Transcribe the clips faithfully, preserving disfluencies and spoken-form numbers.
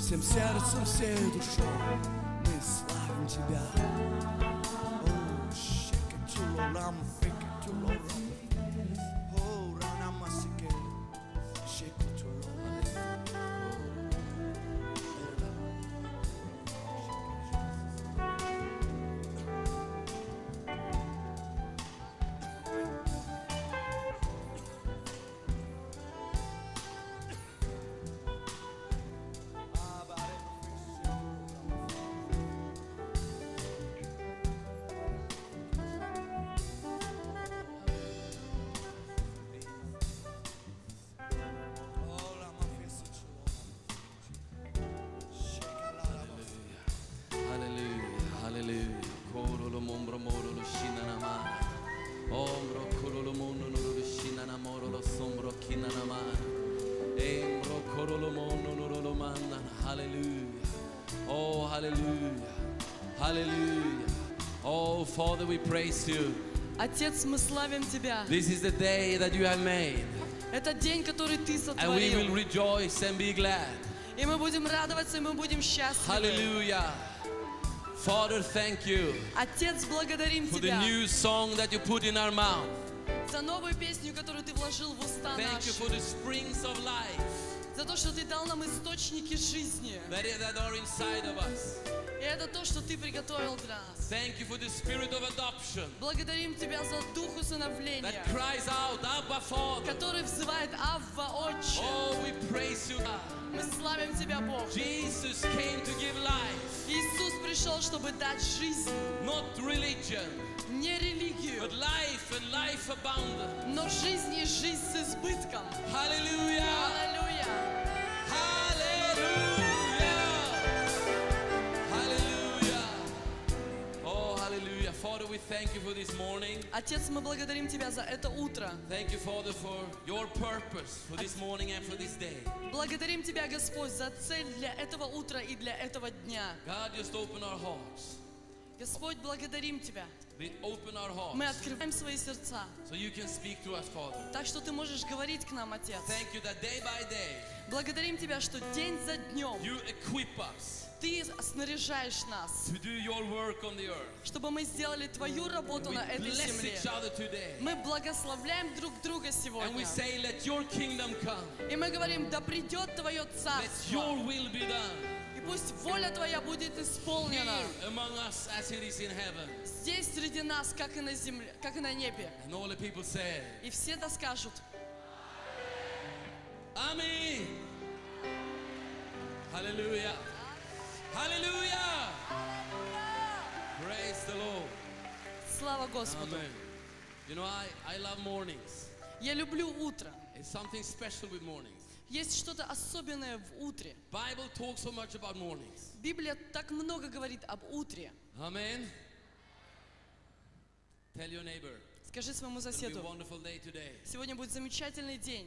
всем сердцем, всей душой мы славим Тебя. Oh, shake it to the ram, fake it to the ram. Oh, rana masike, shake it to the Father, we praise you. Отец, мы славим Тебя. This is the day that you have made. Это день, который Ты And we will сотворил. rejoice and be glad. И мы будем радоваться, и мы будем счастливы. Hallelujah. Father, thank you Отец, благодарим for the Тебя new song that you put in our mouth. за новую песню, которую Ты вложил в уста Thank you for наши. the springs of life За то, что Ты дал нам источники жизни. that, that are inside of us. И это то, что Ты приготовил для нас. Thank you for the spirit of adoption Благодарим Тебя за дух усыновления, that cries out, Abba, Father. который взывает Авва, Отче. Oh, we praise you, God. Мы славим Тебя, Бог. Jesus came to give life, Иисус пришел, чтобы дать жизнь, not religion, не религию, but life and life abundant. но жизнь и жизнь с избытком. Hallelujah! Аллилуйя! Hallelujah! Hallelujah! Oh, hallelujah. Father, we thank you for this morning. Отец, мы благодарим Тебя за это утро. Thank you, Father, for your purpose for this morning and for this day. Благодарим Тебя, Господь, за цель для этого утра и для этого дня. God, just open our hearts. Господь, благодарим Тебя. We open our Мы hearts открываем свои сердца, so you can speak to us, Father. так что Ты можешь говорить к нам, Отец. Thank you that day by day Благодарим Тебя, что день за днем you equip us Ты снаряжаешь нас, to do your work on the earth. чтобы мы сделали Твою работу We на этой bless земле. each other today. Мы благословляем друг друга And we сегодня. say, let your kingdom come. И мы говорим, да придет Твое Let Царство. your will be done И пусть воля Твоя будет исполнена here among us as it is in heaven. здесь среди нас, как и на земле, как и на небе. And all the people say, И все да скажут: Amen. Hallelujah. Hallelujah. Praise the Lord. слава Господу. Amen. You know, I, I love mornings. Я люблю утро. It's something special with mornings. Есть что-то особенное в утре. Bible talks so much about mornings. Библия так много говорит об утре. Amen. Tell your neighbor, Скажи своему it'll be a соседу: wonderful day today. сегодня будет замечательный день.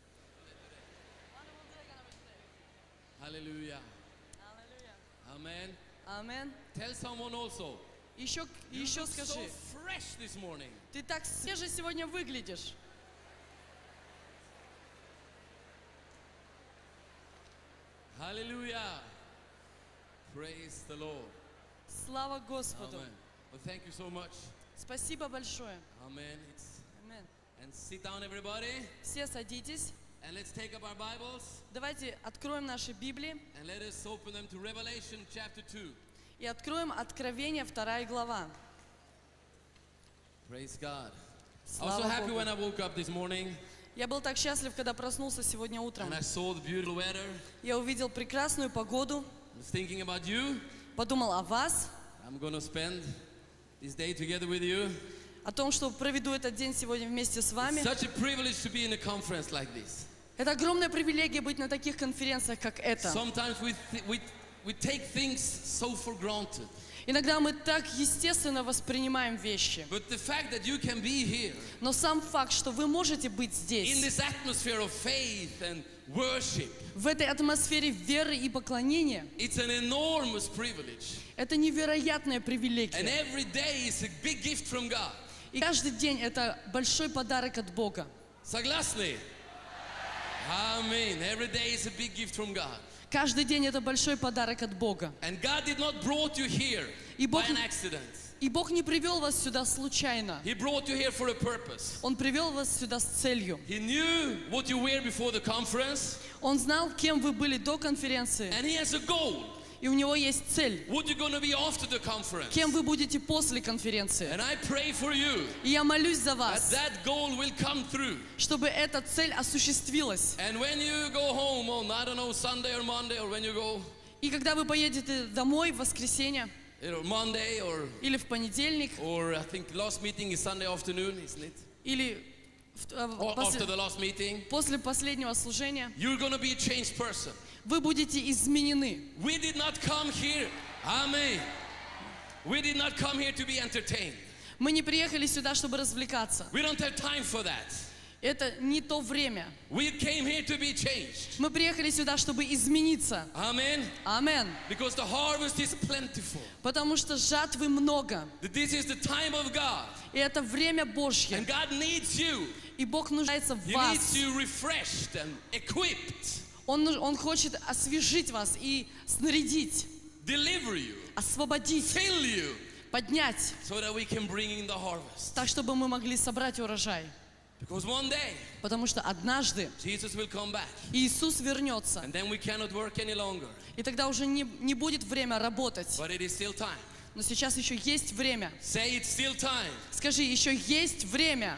Hallelujah. Amen. Амен. Tell someone also, Еще, you еще look so скажи: fresh this morning. ты так свеже сегодня выглядишь. Hallelujah. Praise the Lord. Слава Господу. Amen. Well, thank you so much. Спасибо большое. Amen. It's, Амен. and sit down, everybody. Все садитесь. And let's take up our Bibles Давайте откроем наши Библии and let us open them to Revelation chapter two. и откроем Откровение, вторая глава. Praise God. I was so Слава happy Богу. when I woke up this morning Я был так счастлив, когда проснулся сегодня утром. and I saw the beautiful weather. Я увидел прекрасную погоду, I was thinking about you. подумал о вас, I'm going to spend this day together with you. о том, что проведу этот день сегодня вместе с вами. Such a privilege to be in a conference like this. Это огромная привилегия быть на таких конференциях, как эта. Sometimes we, th- we, we take things so for granted. Иногда мы так естественно воспринимаем вещи. But the fact that you can be here Но сам факт, что вы можете быть in здесь, this atmosphere of faith and worship, в этой атмосфере веры и поклонения, it's an enormous privilege. это невероятная And привилегия. every day is a big gift from God. И каждый день это большой подарок от Бога. Согласны? Amen. Every day is a big gift from God. Каждый день это большой подарок от Бога. And God did not brought you here И Бог, by an accident. и Бог не привел вас сюда случайно. He brought you here for a purpose. Он привел вас сюда с целью. He knew what you were before the conference, Он знал, кем вы были до конференции. and He has a goal. И у него есть цель. What you're going to be after the conference. Кем вы будете после конференции. And I pray for you И я молюсь за that вас, that goal will come through. чтобы эта цель осуществилась. And when you go home on, I don't know, Sunday or Monday, or when you go, И когда вы поедете домой в воскресенье you know, Monday or, или в понедельник, or I think the last meeting is Sunday afternoon, isn't it? или в- э, Or после, after the last meeting, после последнего служения, you're going to be a changed person. вы будете изменены. We did not come here, Amen. We did not come here to be entertained. Мы не приехали сюда, чтобы развлекаться. We don't have time for that. Это не то время. We came here to be changed. Мы приехали сюда, чтобы измениться. Amen. Амен. Because the harvest is plentiful. Потому что жатвы много. That this is the time of God. И это время Божье. And God needs you. И Бог нуждается в He вас. needs you refreshed and equipped. Он, нуж- он хочет освежить вас и снарядить, Deliver you. освободить, Fill you. поднять, So that we can bring in the harvest. так, чтобы мы могли собрать урожай. Because one day, Потому что однажды Jesus will come back. Иисус вернется. And then we cannot work any longer. И тогда уже не, не будет время работать. But it is still time. Но сейчас еще есть время. Say it's still time. Скажи, еще есть время.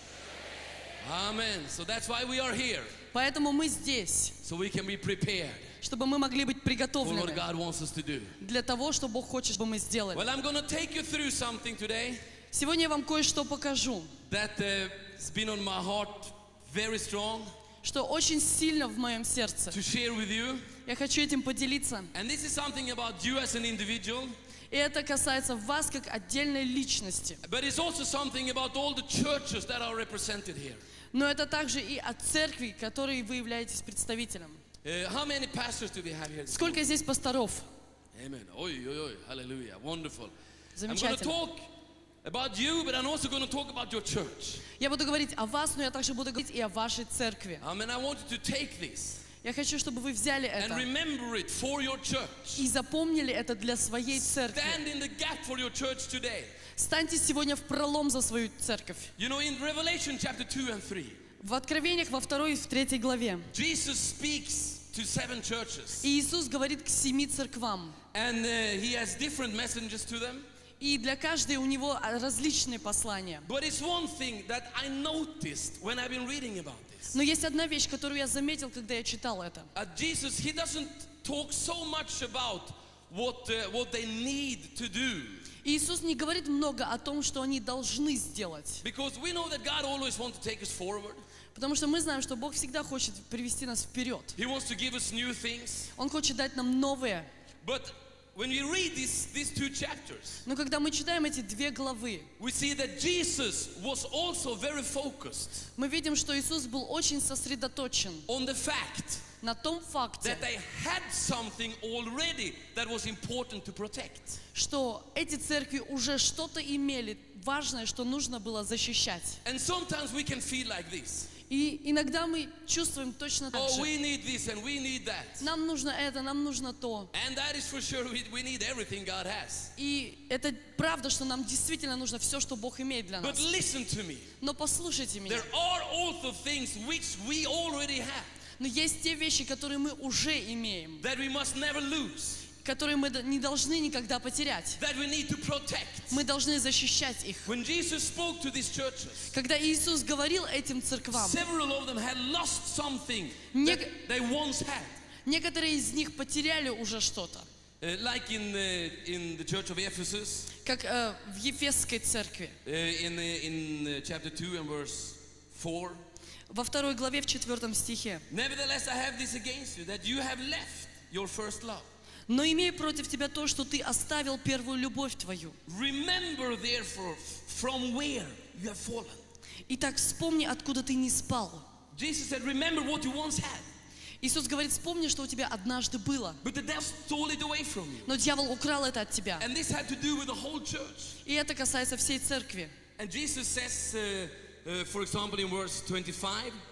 Amen. So that's why we are here. Поэтому мы здесь, So we can be prepared чтобы мы могли быть for what приготовлены God wants us to do. для того, что Бог хочет, чтобы мы сделали. Well, I'm going to take you through something today Сегодня я вам кое-что покажу, that uh, has been on my heart very strong что очень сильно в моем сердце. to share with you. Я хочу этим поделиться. And this is something about you as an individual, И это касается вас как отдельной личности. but it's also something about all the churches that are represented here. Но это также и от церкви, которой вы являетесь представителем. Uh, how many pastors do we have here? this Сколько здесь пасторов? morning? Amen. Oi, oi, oi. Hallelujah. Wonderful. I'm going to Замечательно. talk about you, but I'm also going to talk about your church. Я буду говорить о вас, но я также буду говорить и о вашей церкви. I mean, I want you to take this Я хочу, чтобы вы взяли and это remember it for your church. и запомнили это для своей церкви. Stand in the gap for your church today. Станьте сегодня в пролом за свою церковь. You know, in Revelation chapter two and three, В Откровениях во второй и в третьей главе Jesus speaks to seven churches. И Иисус говорит к семи церквам. And uh, he has different messages to them. И для каждой у него различные послания. But it's one thing that I noticed when I've been reading about this. Но есть одна вещь, которую я заметил, когда я читал это. Uh, Jesus, he doesn't talk so much about what, uh, what they need to do. Иисус не говорит много о том, что они должны сделать. Because we know that God always wants to take us forward. Потому что мы знаем, что Бог всегда хочет привести нас вперед. He wants to give us new things. Он хочет дать нам новое. But when we read this, these two chapters, Но когда мы читаем эти две главы, we see that Jesus was also very focused мы видим, что Иисус был очень сосредоточен on the fact на том факте, that they had something already that was important to protect. что эти церкви уже что-то имели важное, что нужно было защищать. And sometimes we can feel like this. И иногда мы чувствуем точно так Oh, же. we need this and we need that. Нам нужно это, нам нужно то. And that is for sure, we, we need everything God has. И это правда, что нам действительно нужно все, что Бог имеет для But нас. listen to me. Но послушайте меня. There are also things which we already have Но есть те вещи, которые мы уже имеем, that we must never lose, которые мы не должны никогда потерять. that we need to protect. Мы должны защищать их. When Jesus spoke to these churches, Когда Иисус говорил этим церквам, several of them had lost something Не- that they once had. некоторые из них потеряли уже что-то. Uh, like in, uh, in the church of Ephesus, Как э, в Ефесской церкви. uh, in, uh, in uh, chapter two and verse four. Во второй главе, в четвертом стихе. Nevertheless, I have this against you, that you have left your first love. «Но имею против тебя то, что ты оставил первую любовь твою. Remember, therefore, from where you have fallen. Итак, вспомни, откуда ты не спал». Jesus said, remember what you once had, Иисус говорит, вспомни, что у тебя однажды было. but the devil stole it away from you. Но дьявол украл это от тебя. And this had to do with the whole church. И это касается всей церкви. And Jesus says, uh, uh, for example, in verse twenty-five,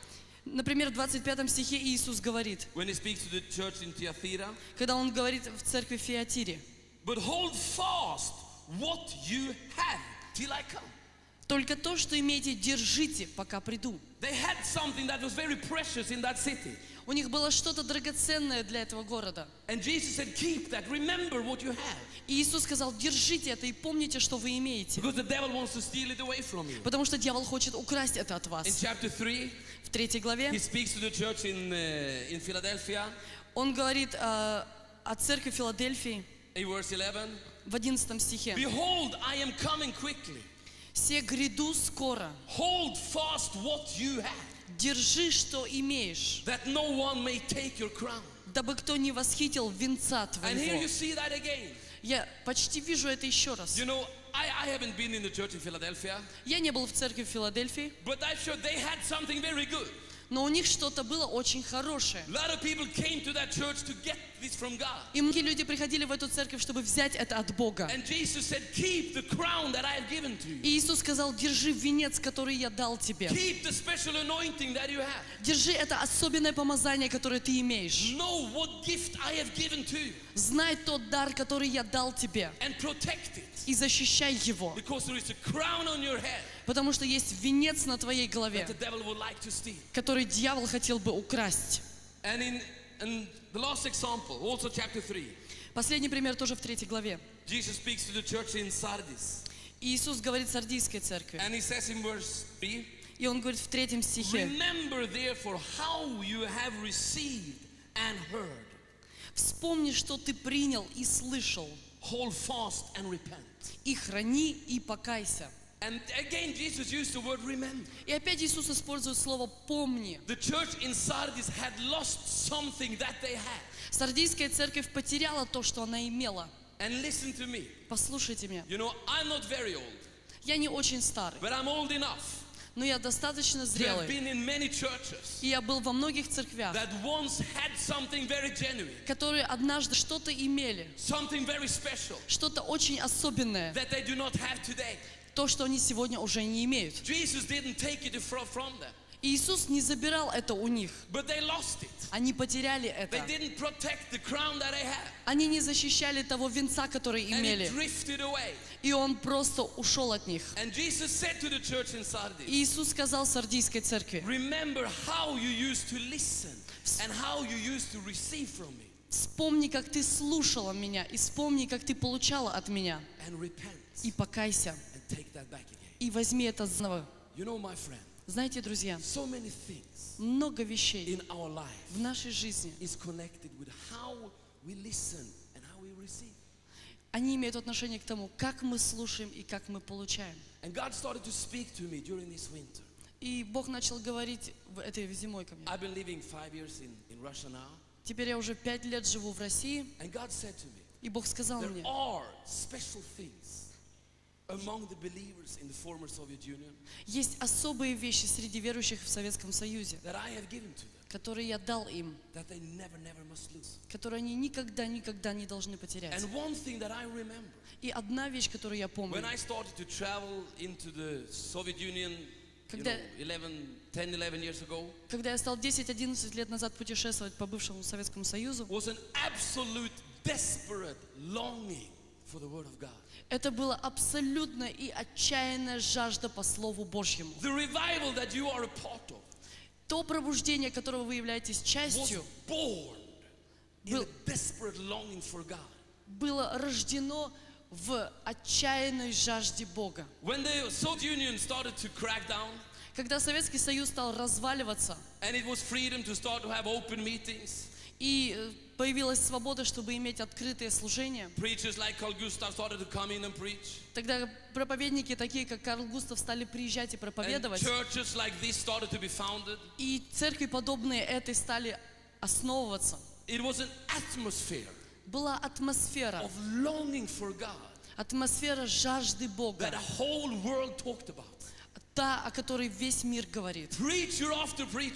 Например, в двадцать пятом стихе Иисус говорит, when he speaks to the church in Thyatira, когда Он говорит в церкви в Фиатире, but hold fast what you have till I come. только то, что имеете, держите, пока приду. They had something that was very precious in that city. У них было что-то драгоценное для этого города. And Jesus said, keep that, remember what you have. И Иисус сказал, держите это и помните, что вы имеете. Because the devil wants to steal it away from you. Потому что дьявол хочет украсть это от In вас. chapter three, В третьей главе he speaks to the church in, uh, in Philadelphia, Он говорит э, о церкви Филадельфии in verse eleven. в одиннадцатом стихе. Behold, I am coming quickly. «Се гряду скоро, Hold fast what you have, держи, что имеешь, that no one may take your crown. дабы кто не восхитил венца And here you твоего». see that again. Я почти вижу это еще раз. You know, I, I haven't been in the church in Philadelphia, Я не был в церкви в Филадельфии, but I'm sure they had something very good. но у них что-то было очень хорошее. A lot of people came to that church to get this from God. И многие люди приходили в эту церковь, чтобы взять это от Бога. And Jesus said, keep the crown that I have given to you. И Иисус сказал, держи венец, который я дал тебе. Keep the special anointing that you have. Держи это особенное помазание, которое ты имеешь. Know what gift I have given to you. Знай тот дар, который я дал тебе. And protect it. И защищай его. Because there is a crown on your head Потому что есть венец на твоей голове, that the devil would like to steal. который дьявол хотел бы украсть. And in, in the last example, also chapter three, Последний пример тоже в третьей главе. Jesus speaks to the church in Sardis. И Иисус говорит Сардийской церкви. And he says in verse three, И Он говорит в третьем стихе. remember therefore how you have received and heard. Вспомни, что ты принял и слышал, Hold fast and repent. и храни, и покайся. And again, Jesus used the word remember. И опять Иисус использует слово «помни». The church in Sardis had lost something that they had. Сардийская церковь потеряла то, что она имела. And listen to me. Послушайте меня. You know, I'm not very old, Я не очень старый, but I'm old enough но я достаточно to have зрелый. been in many churches И я был во многих церквях, that once had something very genuine, которые однажды что-то имели, something very special что-то очень особенное, that they do not have today. то, что они сегодня уже не имеют. Jesus didn't take it fro- from them, И Иисус не забирал это у них. but they lost it. Они потеряли They это. didn't protect the crown that they had, Они не защищали того венца, который and it имели. drifted away. И Он просто ушел от них. And Jesus said to the church in Sardis, И Иисус сказал Сардийской церкви: remember how you used to listen and how you used to receive from me, вспомни, как ты слушала меня, и вспомни, как ты получала от меня. and repent И покайся, and take that back again. и возьми это заново. You know, my friend, Знаете, друзья, so many things много вещей in our life в нашей жизни, is connected with how we listen and how we receive. они имеют отношение к тому, как мы слушаем и как мы получаем. And God started to speak to me during this winter. И Бог начал говорить в этой зимой ко мне. I've been living five years in, in Russia now, Теперь я уже пять лет живу в России, and God said to me, и Бог сказал there мне, are special things among the believers in the former Soviet Union есть особые вещи среди верующих в Советском Союзе, that I have given to them, которые я дал им, that they never, never must lose. которые они никогда, никогда не должны потерять. And one thing that I remember, И одна вещь, которую я помню, when I started to travel into the Soviet Union, you Когда- know, eleven, ten, eleven years ago, когда я стал десять-одиннадцать лет назад путешествовать по бывшему Советскому Союзу, was an absolute desperate longing for the Word of God. это была абсолютная и отчаянная жажда по Слову Божьему. The revival that you are a part of То пробуждение, которого вы являетесь was частью, born in Был- a desperate longing for God. было рождено в отчаянной жажде Бога. When the Soviet Union started to crack down, Когда Советский Союз стал разваливаться, and it was freedom to start to have open meetings, и э, появилась свобода, чтобы иметь открытые служения, preachers like Carl Gustav started to come in and preach, тогда проповедники, такие как Карл Густав, стали приезжать и and проповедовать, churches like this started to be founded. и церкви, подобные этой, стали основываться. It was an atmosphere Была атмосфера, of longing for God атмосфера жажды Бога, that the whole world talked about. та, о которой весь мир говорит. Preacher after preacher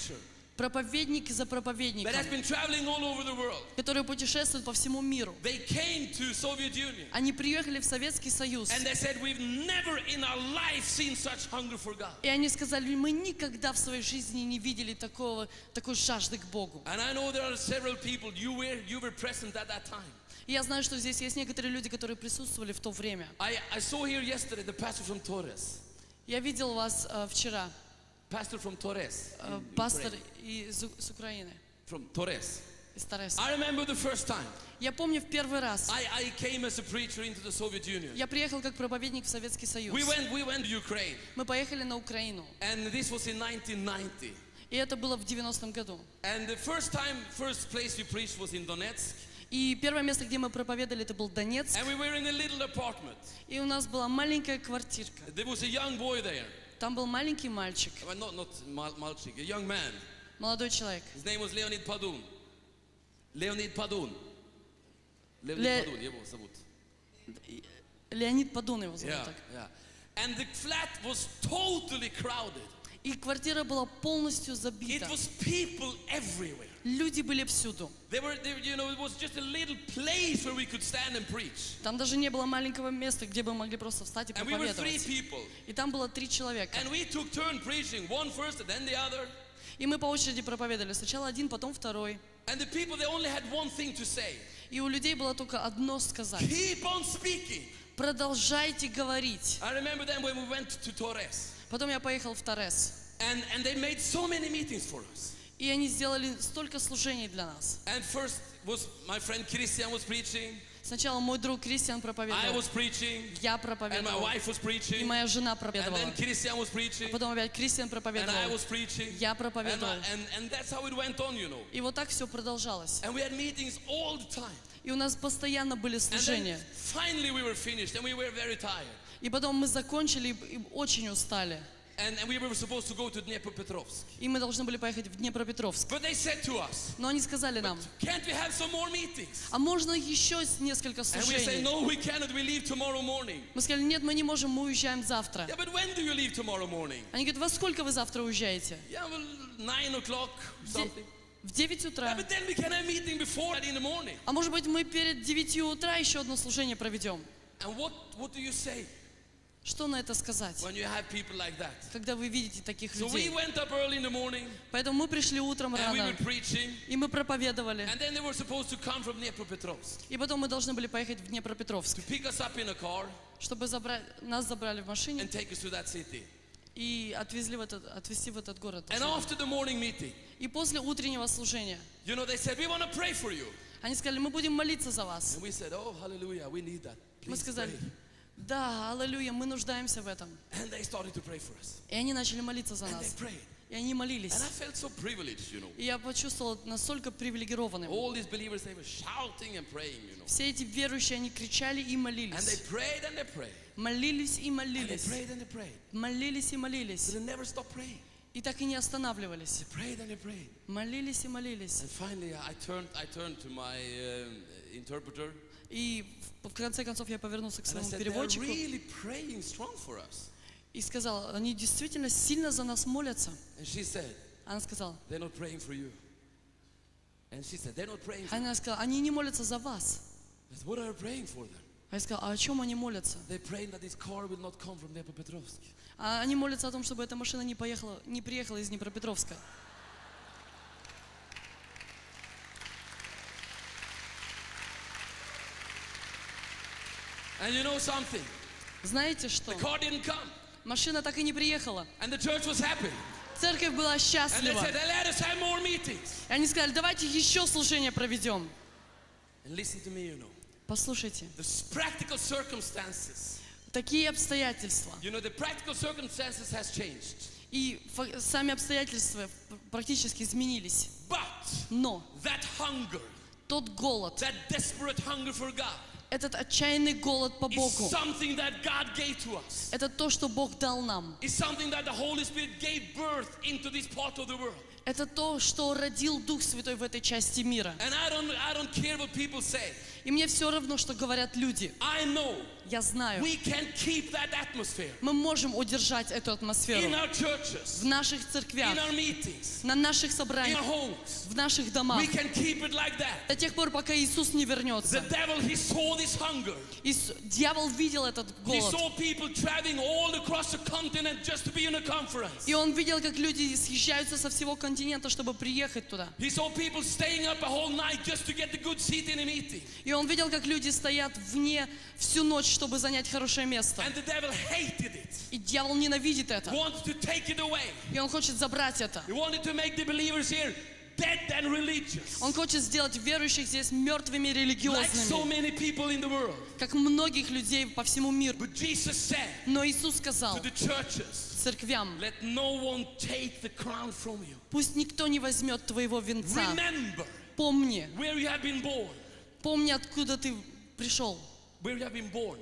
проповедники за that проповедником, has been traveling all over the world. которые путешествуют по всему миру. They came to Soviet Union Они приехали в Советский Союз. and they said, we've never in our life seen such hunger for God. И они сказали, мы никогда в своей жизни не видели такого, такой жажды к Богу. And I know there are several people, you were, you were present at that time. И я знаю, что здесь есть некоторые люди, которые присутствовали в то время. I, I saw here yesterday the pastor from Torres. Я видел вас э, вчера, Pastor from Torres. э, in пастор Ukraine. из, У- с Украины, From Torres. из Торреса. I remember the first time Я помню в первый раз, I, I came as a preacher into the Soviet Union. я приехал как проповедник в Советский Союз. We went, we went to Ukraine, Мы поехали на Украину. and this was in nineteen ninety. И это было в девяностом году. And the first time, first place we preached was in Donetsk, И первое место, где мы проповедовали, это был Донецк. and we were in a little apartment. И у нас была маленькая квартирка. There was a young boy there. Там был маленький мальчик, Well, not not Mal- Malchik, a young man. молодой человек. His name was Leonid Padun. Leonid Padun. Leonid Le- Padun, его зовут. Леонид Падун его зовут Yeah, так. yeah. And the flat was totally crowded. И квартира была полностью It забита. was people everywhere. Люди были всюду. They were, they, were- you know, it was just a little place where we could stand and preach. Там даже не было маленького места, где бы мы могли просто встать и And we were three проповедовать. people. И там было три человека. And we took turn preaching, one first and then the other. И мы по очереди проповедовали. Сначала один, потом второй. And the people, they only had one thing to say. И у людей было только одно сказать. Keep on speaking. Продолжайте говорить. I remember then when we went to Torres. Потом я поехал в Торрес. And, and they made so many meetings for us. И они сделали столько служений для нас. And first was my friend Christian was preaching. Сначала мой друг Кристиан I проповедовал. was preaching. Я And my проповедовал. wife was И preaching. моя жена And проповедовала. then Christian was preaching. Потом опять Кристиан And I проповедовал. was preaching. Я And, проповедовал. my- and, and that's how it went on, you know. И вот так все продолжалось. And we had meetings all the time. И у нас постоянно были And then служения. finally we were finished and we were very tired. И потом мы закончили и и очень устали. And, and we were supposed to go to Dnepropetrovsk. И мы должны были поехать в Днепропетровск. But they said to us, Но они сказали нам, can't we have some more meetings? а можно еще с- несколько And we say, служений? no, we cannot. We leave tomorrow morning. Мы сказали, нет, мы не можем, мы уезжаем завтра. Yeah, but when do you leave tomorrow morning? Они говорят, во сколько вы завтра уезжаете? Yeah, well, nine o'clock, В де- something. В девять Yeah, утра. but then we can have a meeting before that in the morning. А может быть, мы перед девятью утра еще одно служение проведем? And what, what do you say Что на это сказать, when you have people like that? когда вы видите таких So we людей? went up early in the morning Поэтому мы пришли утром and we рано, were preaching. и мы проповедовали. And then they were supposed to come from Dnepropetrovsk И потом мы должны были поехать в Днепропетровск, to pick us up in a car чтобы забрать, нас забрали в машине and take us to that city. и отвезли в этот, отвезти в этот город. And after the morning meeting, И после утреннего служения you know, they said, we want to pray for you. они сказали, мы будем молиться за вас. And we said, oh, hallelujah, we need that. Мы Please сказали, pray. да, аллилуйя, мы нуждаемся в этом. And they started to pray for us. И они начали молиться за And they нас. prayed. И они молились. And I felt so privileged, you know. И я почувствовала настолько привилегированным. All these believers, they were shouting and praying, you know. Все эти верующие, они кричали и And they молились. prayed and they prayed. Молились и And they молились. prayed and they prayed. Молились и But молились. they never stopped praying. И так и не останавливались. They prayed and they prayed. Молились и молились. And finally, I turned, I turned to my um, interpreter. И в в конце концов я повернулся к And I своему said, they're переводчику really praying strong for us. и сказал, они действительно сильно за нас молятся. And she said, Она сказала, they're not praying for you. And she said, they're not praying for you. она сказала, они не молятся за вас. I said, what are you praying for them? А я сказала, а о чем они молятся? They're praying that this car will not come from Dnepropetrovsk. А они молятся о том, чтобы эта машина не поехала, не приехала из Днепропетровска. And you know something? Знаете что? The car didn't come. Машина так и не приехала. And the church was happy. Церковь была And they счастлива. said, let us have more meetings. И они сказали, давайте еще служение проведем. And listen to me, you know. Послушайте, The s- practical circumstances. такие обстоятельства. You know, the practical circumstances has changed. И фа- сами обстоятельства пр- практически изменились. But Но that hunger, тот голод, that desperate hunger for God, этот отчаянный голод по is Богу, something that God gave to us. это то, что Бог дал нам. It's something that the Holy Spirit gave birth into this part of the world. Это то, что родил Дух Святой в этой части мира. And I don't, I don't care what people say. И мне все равно, что говорят люди. I know Я знаю, we can keep that atmosphere мы можем удержать эту атмосферу in our churches, в наших in церквях, our meetings, на наших in собраниях, our homes. в наших домах. We can keep it like that. До тех пор, пока Иисус не The вернется. devil, he saw this hunger. Ис- Дьявол видел этот He голод. saw people traveling all across the continent just to be in a conference. И он видел, как люди съезжаются со всего континента, чтобы приехать туда. He saw people staying up a whole night just to get the good seat in a meeting. И он видел, как люди стоят вне всю ночь, чтобы занять хорошее место. And the devil hated it. И дьявол ненавидит это. Wanted to take it away. И он хочет забрать это. He wanted to make the believers here dead and religious. Он хочет сделать верующих здесь мертвыми Like so религиозными, many people in the world. как многих людей по всему миру. But Jesus said Но Иисус сказал to the churches, церквям: let no one take the crown from you. пусть никто не возьмет твоего венца. Remember Помни, where you have been born. помни, откуда ты пришел. Where you have been born.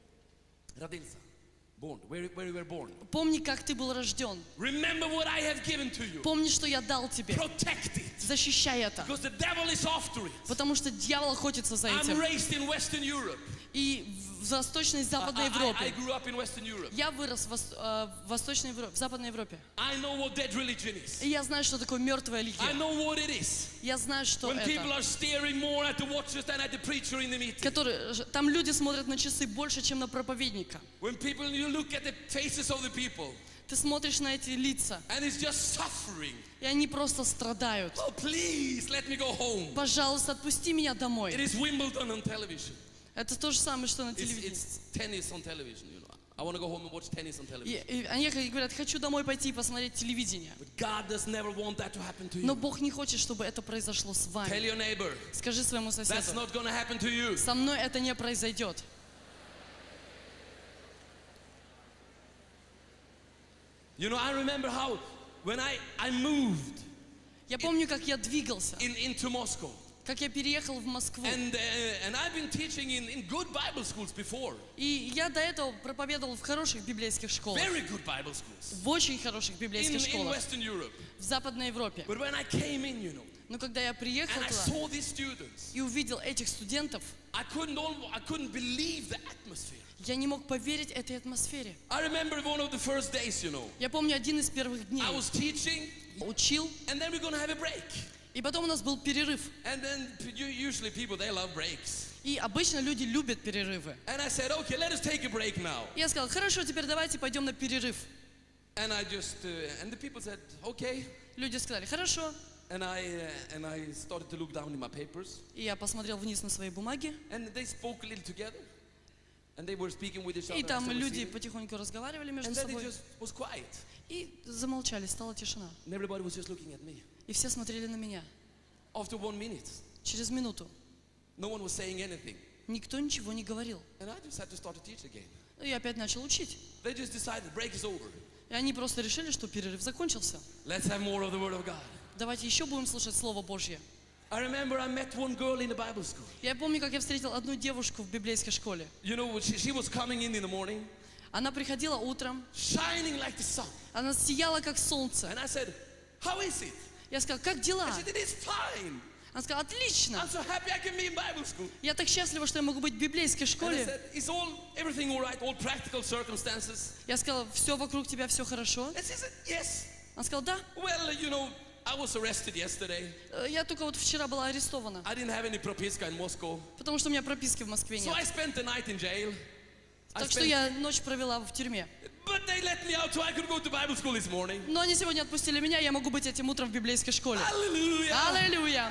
Родился. Born. Where, where you were born. Помни, как ты был рожден. Remember what I have given to you. Помни, что я дал тебе. Protect it. Защищай это. Because the devil is after it. Потому что дьявол охотится за I'm этим. raised in Western Europe. И в Восточной и I, Западной I- I Европе. grew up in Western Europe. Я вырос в, Вос- э, в Восточной Европе, в Западной Европе. I know what dead religion is. И я знаю, что такое мертвая I религия. know what it is. Я знаю, что When people это. are staring more at the watchers than at the preacher in the meeting. Которые, ж- там люди смотрят на часы больше, чем на проповедника. When people, you look at the faces of the people Ты смотришь на эти лица, and it's just suffering. и они просто страдают. Oh, please, let me go home. Пожалуйста, отпусти меня It домой. is Wimbledon on television. Это то же самое, что на It's, телевидении. it's tennis on television, you know. I want to go home and watch tennis on television. И, и они говорят: хочу домой пойти и посмотреть телевидение. But God does never want that to happen to Но you. Бог не хочет, чтобы это произошло с Tell вами. your neighbor, Скажи своему that's соседу: not going to happen to you. со мной это не произойдет. You know, I remember how when I, I moved Я помню, как я двигался, in, into Moscow. как я переехал в Москву. And, uh, and I've been teaching in, in good Bible schools before. И я до этого проповедовал в хороших библейских школах, Very good Bible schools. в очень хороших In, библейских in школах, Western Europe. в Западной Европе. But when I came in, you know, Но когда я приехал and I туда saw these students, и увидел этих студентов, I couldn't, al- I couldn't believe the atmosphere. я не мог поверить этой атмосфере. I remember one of the first days, you know, Я помню один из первых дней. I was teaching, Учил, and then we're going to have a break. и потом у нас был перерыв. And then p- u- usually people, they love breaks. И обычно люди любят перерывы. And I said, okay, let us take a break now. И я сказал: хорошо, теперь давайте пойдем на перерыв. And I just, uh, and the people said, okay. Люди сказали: хорошо. And I, uh, and I started to look down in my papers. И я посмотрел вниз на свои бумаги. And they spoke a little together. And they were speaking with each other. И as там they were люди singing. потихоньку разговаривали между And then it собой. just was quiet. И замолчали, стала тишина. And everybody was just looking at me. И все смотрели на меня. After one minute, Через минуту no one was saying anything. никто ничего не говорил. And I just had to start to teach again. И я опять начал учить. They just decided break is over. И они просто решили, что перерыв закончился. Let's have more of the Word of God. Давайте еще будем слушать Слово Божье. I remember I met one girl in the Bible school. Я помню, как я встретил одну девушку в библейской школе. You know, she, she was coming in in the morning, Она приходила утром, shining like the sun. она сияла как солнце. And I said, how is it? Я сказал: как дела? I said, it is fine. Она сказала: отлично. I'm so happy I can be in Bible school. Я так счастлива, что я могу быть в библейской And I школе. said, is all, everything all right, all practical circumstances? Я сказала: все вокруг тебя, все хорошо. And she said, yes. Она сказала: да. Well, you know, I was arrested yesterday. Э, Я только вот вчера была арестована, I didn't have any propiska in Moscow. потому что у меня прописки в Москве So нет. I spent the night in jail. I Так что spent- я ночь провела в тюрьме. But they let me out so I could go to Bible school this morning. Но они сегодня отпустили меня, я могу быть этим утром в библейской школе. Hallelujah. Аллилуйя!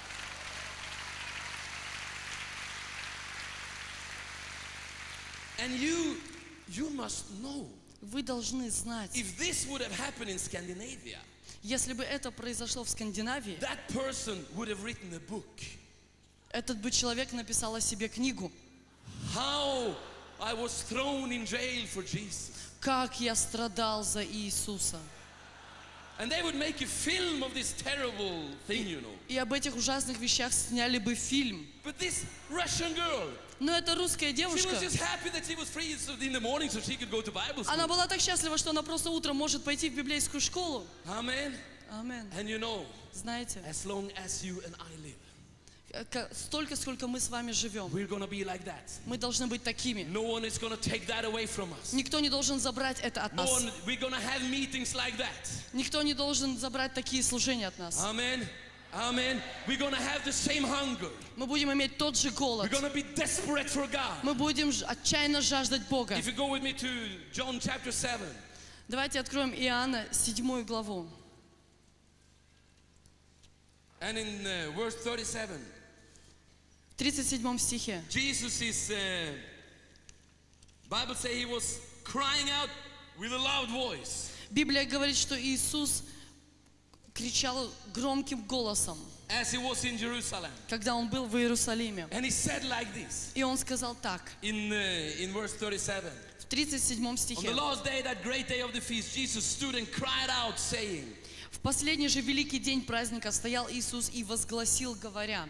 And you, you must know, Вы должны знать, if this would have happened in Scandinavia, если бы это произошло в Скандинавии, that person would have written a book. этот бы человек написал о себе книгу. How I was thrown in jail for Jesus. Как я страдал за Иисуса. And they would make a film of this terrible thing, you know. И об этих ужасных вещах сняли бы фильм. But this Russian girl, Но эта русская she девушка, was just happy that she was free so in the morning so she could go to Bible school. она была так счастлива, что она просто утром может пойти в библейскую школу. Amen. Amen. And you know, Знаете, as long as you and I live, к- столько, сколько мы с вами живем, we're going to be like that. мы должны быть такими. No one is going to take that away from us. Никто не должен забрать это от No нас. one, we're going to have meetings like that. Никто не должен забрать такие служения от нас. Amen. Amen. We're going to have the same hunger. Мы будем иметь тот же We're голод. going to be desperate for God. Мы будем ж- отчаянно жаждать Бога. If you go with me to John chapter seven, Давайте откроем Иоанна седьмую главу. and in uh, verse thirty-seven, В тридцать седьмом стихе. Jesus is, uh, Bible says he was crying out with a loud voice Библия говорит, что Иисус кричал громким голосом, as he was in Jerusalem. когда Он был в Иерусалиме. And he said like this И Он сказал так, in, uh, in verse thirty-seven. в тридцать седьмом On стихе. the last day, that great day of the feast, Jesus stood and cried out, saying, В последний же великий день праздника стоял Иисус и возгласил, говоря: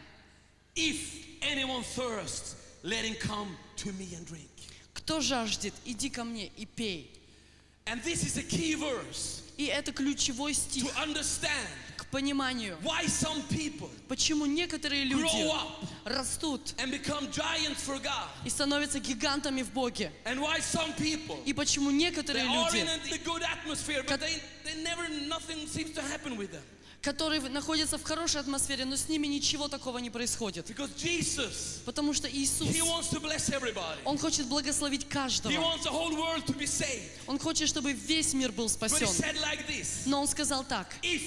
If anyone thirsts, let him come to me and drink. «Кто жаждет, иди ко мне и пей». And this is a key verse И это ключевой стих to understand к пониманию, why some people почему некоторые люди grow up растут and become giants for God, и становятся гигантами в Боге. and why some people И почему they некоторые are люди, in a good atmosphere, but they, they never, nothing seems to happen with them. которые находятся в хорошей атмосфере, но с ними ничего такого не происходит. Because Jesus, Потому что Иисус, He wants to bless everybody. Он хочет благословить He каждого. wants the whole world to be saved. Он хочет, чтобы весь мир был But He спасен. said like this, Но Он сказал так: if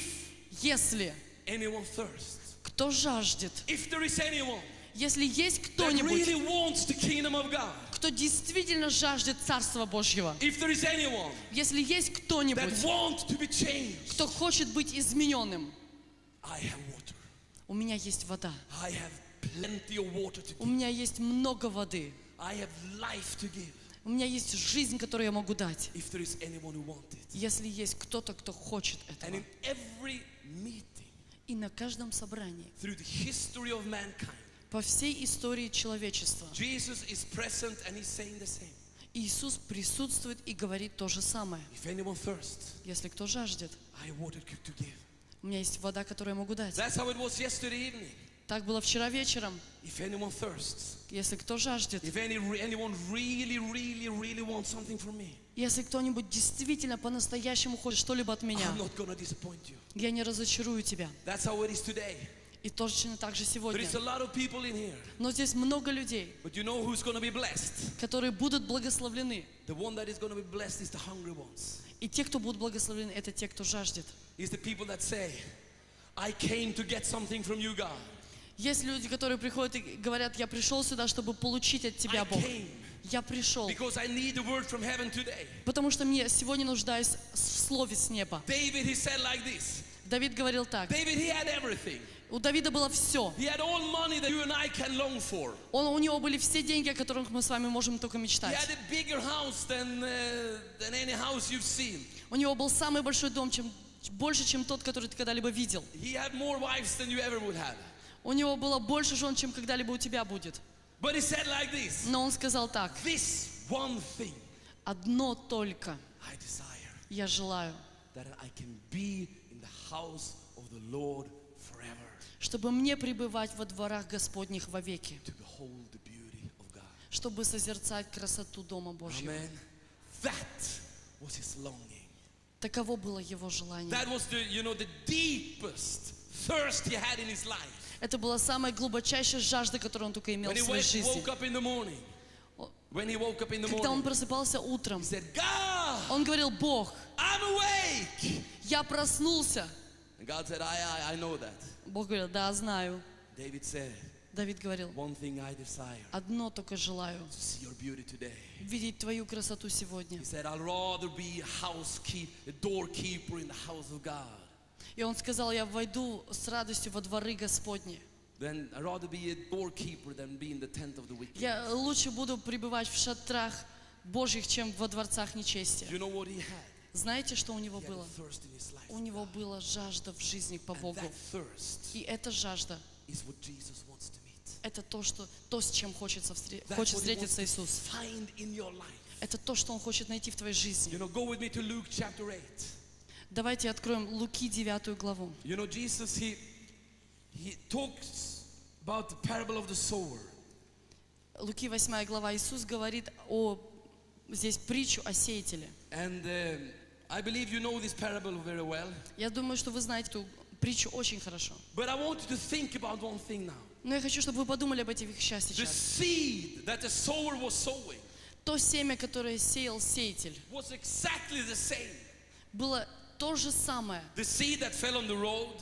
если anyone thirsts, кто жаждет, if there is anyone если есть that кто-нибудь, really wants the kingdom of God, кто действительно жаждет Царства Божьего, if there is anyone если есть that кто-нибудь, wants to be changed, кто хочет быть измененным, I have water. у меня есть вода. I have plenty of water to У give. меня есть много воды. I have life to give. У меня есть жизнь, которую я могу дать. If there is anyone who wants it. Если есть кто-то, кто хочет And этого. in every meeting И на каждом собрании, through the history of mankind, по всей истории человечества, Jesus is present and He's saying the same. Иисус присутствует и говорит то же самое. If anyone thirsts, Если кто жаждет, I have water to give. у меня есть вода, которую я могу дать. That's how it was yesterday evening. Так было вчера вечером. If anyone thirsts, Если кто жаждет, if any, anyone really, really, really wants something from me, если кто-нибудь действительно по-настоящему хочет что-либо от меня, I'm not gonna disappoint you. я не разочарую тебя. That's how it is today. И точно так же There сегодня. is a lot of people in here, Но здесь много людей, but you know who's gonna be blessed? которые будут благословлены. The one that is gonna be blessed is the hungry ones. И те, кто будут благословлены, это те, кто жаждет. It's the people that say, I came to get something from you, God. Есть люди, которые приходят и говорят: я пришел сюда, чтобы получить от I тебя, Бог. came Я пришел, because I need a word from heaven today. потому что мне сегодня нуждаюсь в слове с неба. David, he said like this. Давид говорил так. David, he had everything. У Давида было все. He had all money that you and I can long for. Он, у него были все деньги, о которых мы с вами можем только He мечтать. had a bigger house than, uh, than any house you've seen. У него был самый большой дом, чем, больше, чем тот, который ты когда-либо видел. He had more wives than you ever would have. У него было больше жен, чем когда-либо у тебя будет. But he said like this, Но он сказал так: this one thing одно только I desire, я желаю, that I can be in the house of the Lord forever, чтобы мне пребывать во дворах Господних вовеки, to behold the beauty of God. чтобы созерцать красоту Дома Божьего. Amen. That was his longing. Таково было его желание. That was the, you know, the deepest thirst he had in his life. Это была самая глубочайшая жажда, которую он только имел When в he своей wake- жизни. woke up in the morning, when he woke up in the Когда он morning, просыпался утром, he said, God, он говорил: Бог, I'm awake. я проснулся. And God said, I, I, I know that. Бог говорил: да, знаю. David said, Давид говорил: one thing I desire, одно только желаю, to see your beauty today. видеть твою красоту сегодня. He said, I'd rather be a housekeeper, a doorkeeper in the house of God, И он сказал: я войду с радостью во дворы Господни. than I'd rather be a doorkeeper than be in the tent of the wicked. Я лучше буду пребывать в шатрах Божьих, чем во дворцах нечестия. You know what he had? Знаете, что у него He had было? a thirst in his life. У него была жажда в жизни по And Богу. that thirst И эта жажда is what Jesus wants to meet. — это то, что, то, с чем хочется встре- That's хочет what he wants встретиться to Иисус. find in your life. Это то, что Он хочет найти в твоей жизни. You know, go with me to Luke chapter eight. Давайте откроем Луки девятую главу. You know, Jesus, he, he talks about the parable of the sower. Луки восьмая глава. Иисус говорит о здесь притчу о сеятеле. And um, I believe you know this parable very well. Я думаю, что вы знаете эту притчу очень хорошо. But I want you to think about one thing now. Но я хочу, чтобы вы подумали об этих вещах The сейчас. seed that the sower was sowing То семя, которое сеял сеятель, was exactly the same. было то же самое. The seed that fell on the road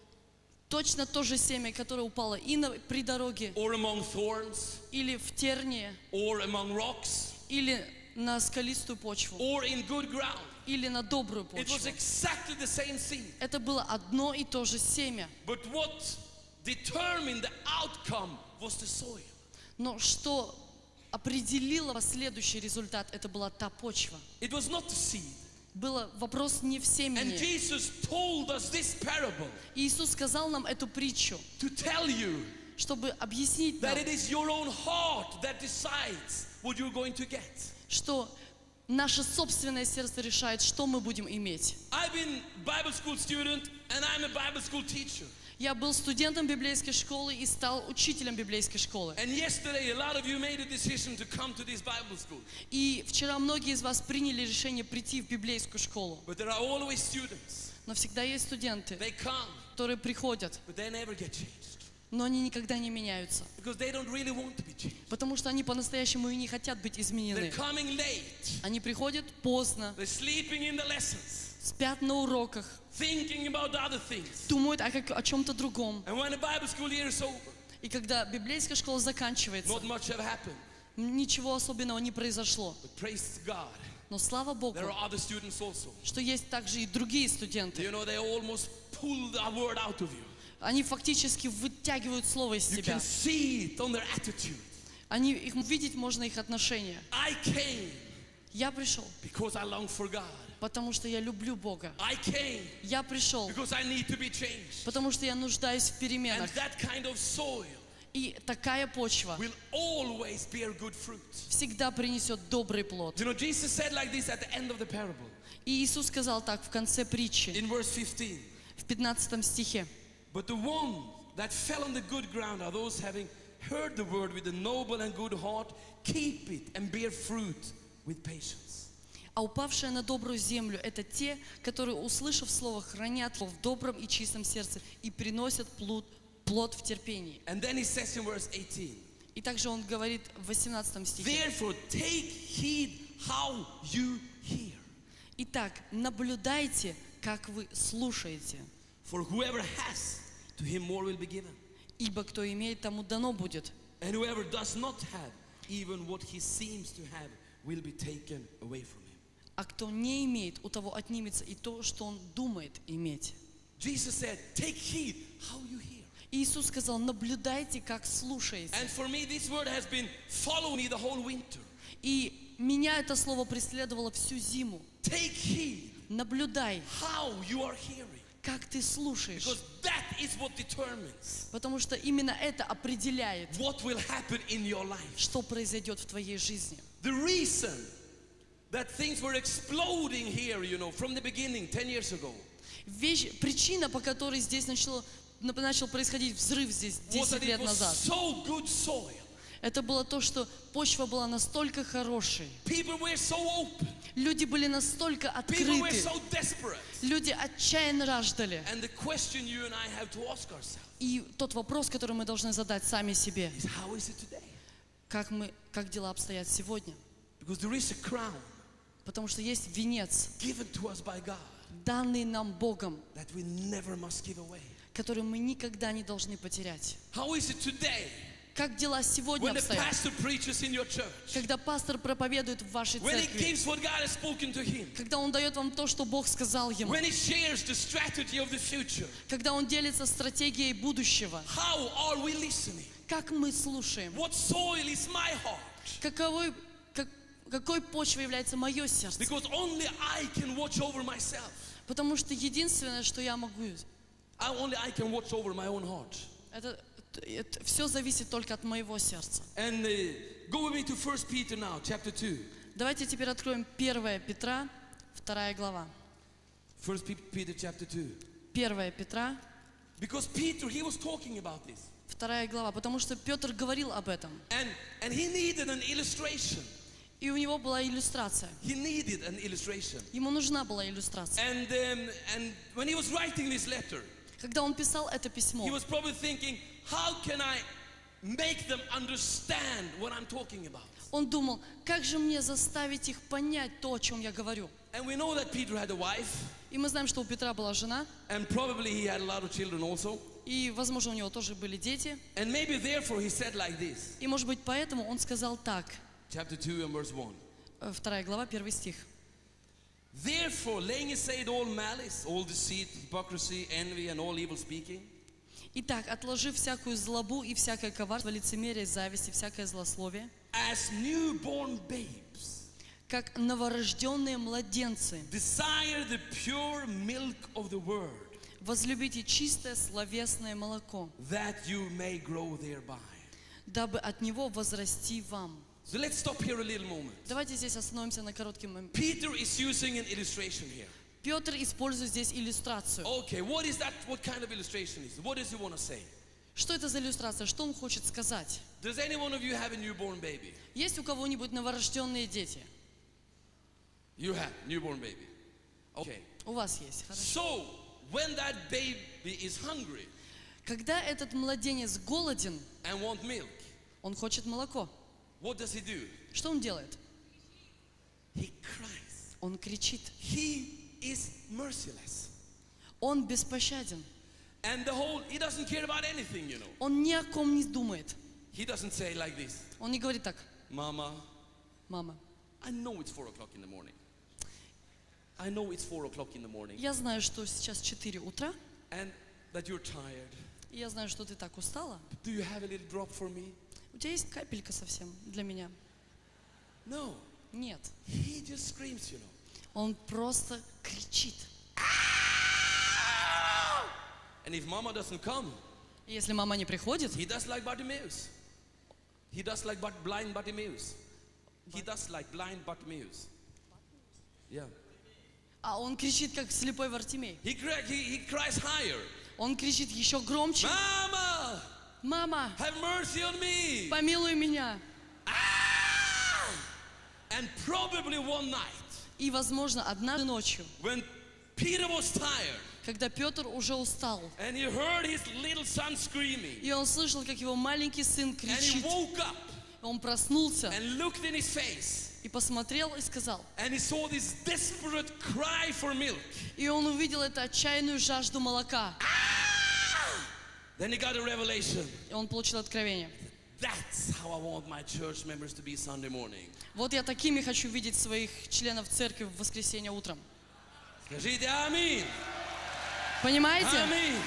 Точно то же семя, которое упало и на, при дороге, or among thorns или в тернии, or among rocks или на скалистую почву, or in good ground. или на добрую It was почву. exactly the same seed. Это было одно и то же семя. But what determined the outcome was the soil. Но что определило последующий результат, это была та почва. It was not the seed. Был вопрос не в And семени. Jesus told us this parable И Иисус сказал нам эту притчу, to tell you чтобы объяснить нам, that it is your own heart that decides what you're going to get. что наше собственное сердце решает, что мы будем иметь. I've been Bible school student and I'm a Bible school teacher. Я был студентом библейской школы и стал учителем библейской школы. And yesterday a lot of you made a decision to come to this Bible school. И вчера многие из вас приняли решение прийти в библейскую школу. But there are always students. Но всегда есть студенты, They come, которые приходят, but they never get changed. но они никогда не меняются. Because they don't really want to be changed. Потому что они по-настоящему и не хотят быть They're изменены. coming late. Они приходят поздно, They're sleeping in the lessons. спят на уроках, Thinking about other things. думают о, как- о чем-то другом. And when the Bible school year is over, И когда библейская школа заканчивается, not much have happened. ничего особенного не произошло. But praise God, Но слава Богу, there are other students also. что есть также и другие студенты. You know, they almost pull the word out of you. Они фактически вытягивают слово из You тебя. can see it on their attitude. Они, их видеть можно их отношения. I came Я пришел, because I long for God. потому что я люблю Бога. I came Я пришел, because I need to be changed. потому что я нуждаюсь в And переменах. that kind of soil И такая почва will always bear good fruit. всегда принесет добрый плод. You know, Jesus said like this at the end of the parable, И Иисус сказал так в конце притчи, in verse fifteen. в пятнадцатом стихе. But the one that fell on the good ground are those having heard the word with a noble and good heart, keep it and bear fruit with patience. А упавшие на добрую землю — это те, которые, услышав слово, хранят его в добром и чистом сердце и приносят плод, плод в терпении. And then he says in verse eighteen, И также он говорит в восемнадцатом стихе. therefore take heed how you hear. Итак, наблюдайте, как вы слушаете. For whoever has, to him more will be given. Ибо кто имеет, тому дано будет. And whoever does not have, even what he seems to have, will be taken away from him. А кто не имеет, у того отнимется и то, что он думает иметь. Jesus said, take heed how you hear. Иисус сказал, наблюдайте, как слушаете. And for me, this word has been following me the whole winter. И меня это слово преследовало всю зиму. Take heed Наблюдай, how you are hearing. как ты слушаешь. Because that is what determines Потому что именно это определяет, what will happen in your life. что произойдет в твоей жизни. The reason that things were exploding here, you know, from the beginning, ten years ago, Вещь, причина, по которой здесь начало, начал происходить взрыв здесь was десять that it лет was назад, so good soil. это было то, что почва была настолько хорошей. People were so open. Люди были настолько People were открыты. so desperate. Люди отчаянно жаждали. And the question you and I have to ask ourselves И тот вопрос, который мы должны задать сами себе, is, how is it today? как, мы, как дела обстоят сегодня. Because there is a crown Потому что есть венец, given to us by God данный нам Богом, that we never must give away. который мы никогда не должны потерять. How is it today Как дела сегодня when the обстоят? pastor preaches in your church? Когда пастор проповедует в вашей When he церкви, gives what God has spoken to him? когда он дает вам то, что Бог сказал ему, When he shares the strategy of the future? когда он делится стратегией будущего, How are we listening? как мы слушаем? What soil is my heart? Каковой, как, какой почвой является мое сердце? Because only I can watch over myself. Потому что единственное, что я могу, I, only I can watch over my own heart. это, это все зависит только от моего сердца. And uh, go with me to First Peter now, chapter two. Давайте теперь откроем первое Петра, вторая глава. First Peter chapter two. первое Петра, Because Peter, he was talking about this. вторая глава, потому что Петр говорил об этом. And, and he needed an illustration. И у него была иллюстрация. He needed an illustration. Ему нужна была иллюстрация. And, um, and when he was writing this letter, Когда он писал это he письмо, was probably thinking, how can I make them understand what I'm talking about? он думал, как же мне заставить их понять то, о чем я говорю. And we know that Peter had a wife, И мы знаем, что у Петра была жена, and probably he had a lot of children also. и, возможно, у него тоже были дети. And maybe therefore he said like this, И, может быть, поэтому он сказал так. chapter two and verse one. Э, Вторая глава, первый стих. Therefore, laying aside all malice, all deceit, hypocrisy, envy, and all evil speaking, Итак, отложив всякую злобу и всякое коварство, лицемерие, зависть и всякое злословие, as newborn babes, как новорожденные младенцы, desire the pure milk of the word, возлюбите чистое словесное молоко, that you may grow thereby. дабы от него возрасти вам. So let's stop here a little moment. Давайте здесь остановимся на короткий момент. Peter is using an illustration here. Петр использует здесь иллюстрацию. Okay, what is that? What kind of illustration is it? What does he want to say? Что это за иллюстрация? Что он хочет сказать? Does any one of you have a newborn baby? Есть у кого-нибудь новорожденные дети? You have newborn baby. Okay. У вас есть. Хорошо. So when that baby is hungry Когда этот младенец голоден, and want milk, он хочет молоко. what does he do? Что он делает? He cries. Он кричит. He is merciless. Он беспощаден. And the whole, he doesn't care about anything, you know. Он ни о ком не думает. He doesn't say like this, Он не говорит так: Mama, мама, I know it's four o'clock in the morning. I know it's four o'clock in the morning. я знаю, что сейчас четыре утра, And that you're tired. и я знаю, что ты так устала. Do you have a little drop for me? У тебя есть капелька совсем для меня? No. Нет. He just screams, you know. Он просто кричит. And if mama doesn't come, И если мама не приходит, he does like Bartimaeus. He does like but blind Bartimaeus. He does like blind Bartimaeus. Yeah. а он кричит, как слепой Вартимей. He, cry, he, he cries higher. Он кричит еще громче. Mama, Мама, have mercy on me. помилуй меня. Ah! And probably one night, И, возможно, однажды ночью, when Peter was tired, когда Петр уже устал, and he heard his little son screaming, и он слышал, как его маленький сын and he кричит, woke up он проснулся and looked in his face, и посмотрел и сказал, and he saw this desperate cry for milk. и он увидел эту отчаянную жажду молока, Then he got a revelation. и он получил откровение. That's how I want my church members to be Sunday morning. Вот я такими хочу видеть своих членов церкви в воскресенье утром. Скажите аминь. Понимаете? Аминь.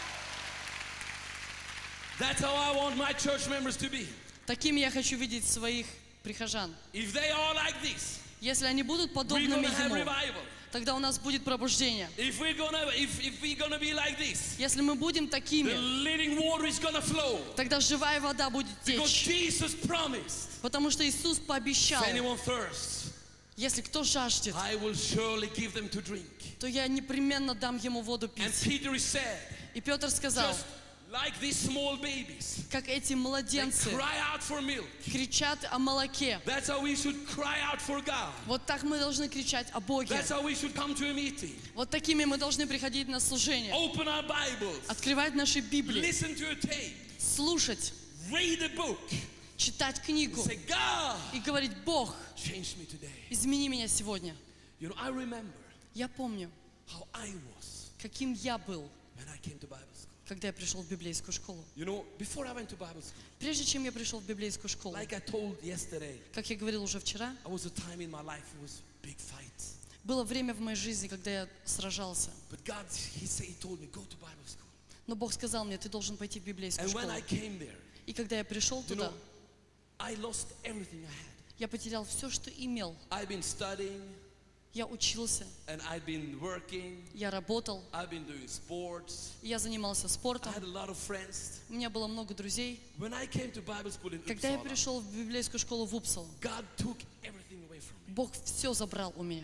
That's how I want my church members to be. Такими я хочу видеть своих прихожан. If they are like this, Если они будут we're подобными gonna have ему, revival. тогда у нас будет пробуждение. If we're gonna, if, if we're gonna be like this, Если мы будем the такими, living water is gonna flow. тогда живая вода будет Because течь. Jesus promised, Потому что Иисус пообещал, if anyone thirsts, если кто жаждет, I will surely give them to drink. то я непременно дам ему воду And пить. Peter is said, И Петр сказал, just like these small babies, как эти they младенцы cry out for milk. кричат о молоке. That's how we should cry out for God. Вот так мы должны кричать о Боге. That's how we should come to a meeting. Вот такими мы должны приходить на служение. Open our Bibles, Открывать наши Библии, listen to a tape, слушать, read a book, читать книгу say, God, и говорить: Бог, change me today. измени меня сегодня. You know, I remember Я помню, how I was каким я был, when I came to Bible school. когда я пришел в библейскую школу. You know, before I went to Bible school, Прежде чем я пришел в библейскую школу, like I told yesterday, как я говорил уже вчера, I was a time in my life it was big fights. было время в моей жизни, когда я сражался. But God, He said, He told me, go to Bible school. Но Бог сказал мне: ты должен пойти в библейскую And when школу. I came there, И когда я пришел you туда, know, I lost everything I had. я потерял все, что имел. I've been studying Я учился, and I've been working. я работал, I've been doing sports. я занимался I спортом, had a lot of friends. у меня было много друзей. When I came to Bible school in Когда я Uppsala, пришел в библейскую школу в Упсалу, God took everything away from me. Бог все забрал у меня.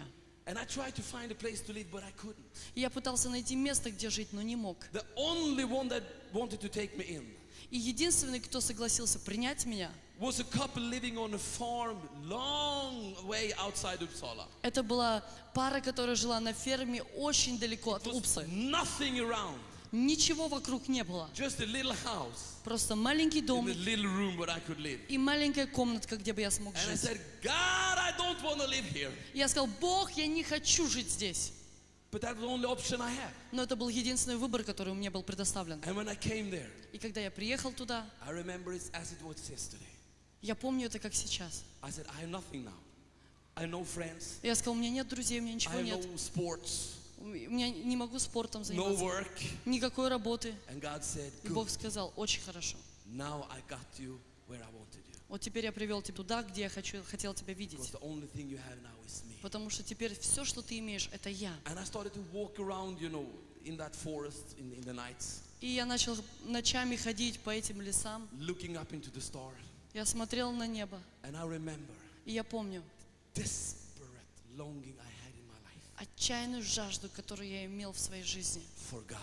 And I tried to find a place to live, but I couldn't. И я пытался найти место, где жить, но не мог. The only one that wanted to take me in И единственный, кто согласился принять меня, was a couple living on a farm long way outside Uppsala. это была пара, которая жила на ферме очень далеко от There was Упсы. nothing around, Ничего вокруг не было. just a little house Просто маленький in a домик little room where I could live. и маленькая комнатка, где бы я смог And I жить. said, God, I don't want to live here. И я сказал: Бог, я не хочу жить здесь. But that was the only option I had. Но это был единственный выбор, который мне был предоставлен. And when I came there, И когда я приехал туда, I remember it as it was yesterday. я помню это как сейчас. I said, I have nothing now. I have no friends. Я сказал: у меня нет друзей, у меня I ничего have нет. no sports, У меня не могу спортом no заниматься. work. Никакой работы. And God said, И Бог good. сказал: очень хорошо. Now I got you where I wanted you. Вот теперь я привел тебя туда, где я хочу, хотел тебя Because видеть. the only thing you have now is me. Потому что теперь все, что ты имеешь, это я. And I started to walk around, you know, in that forest in, in the nights, И я начал ночами ходить по этим лесам. looking up into the stars. Я смотрел на небо. And I remember И я помню desperate longing I had in my life отчаянную жажду, которую я имел в своей жизни. for God.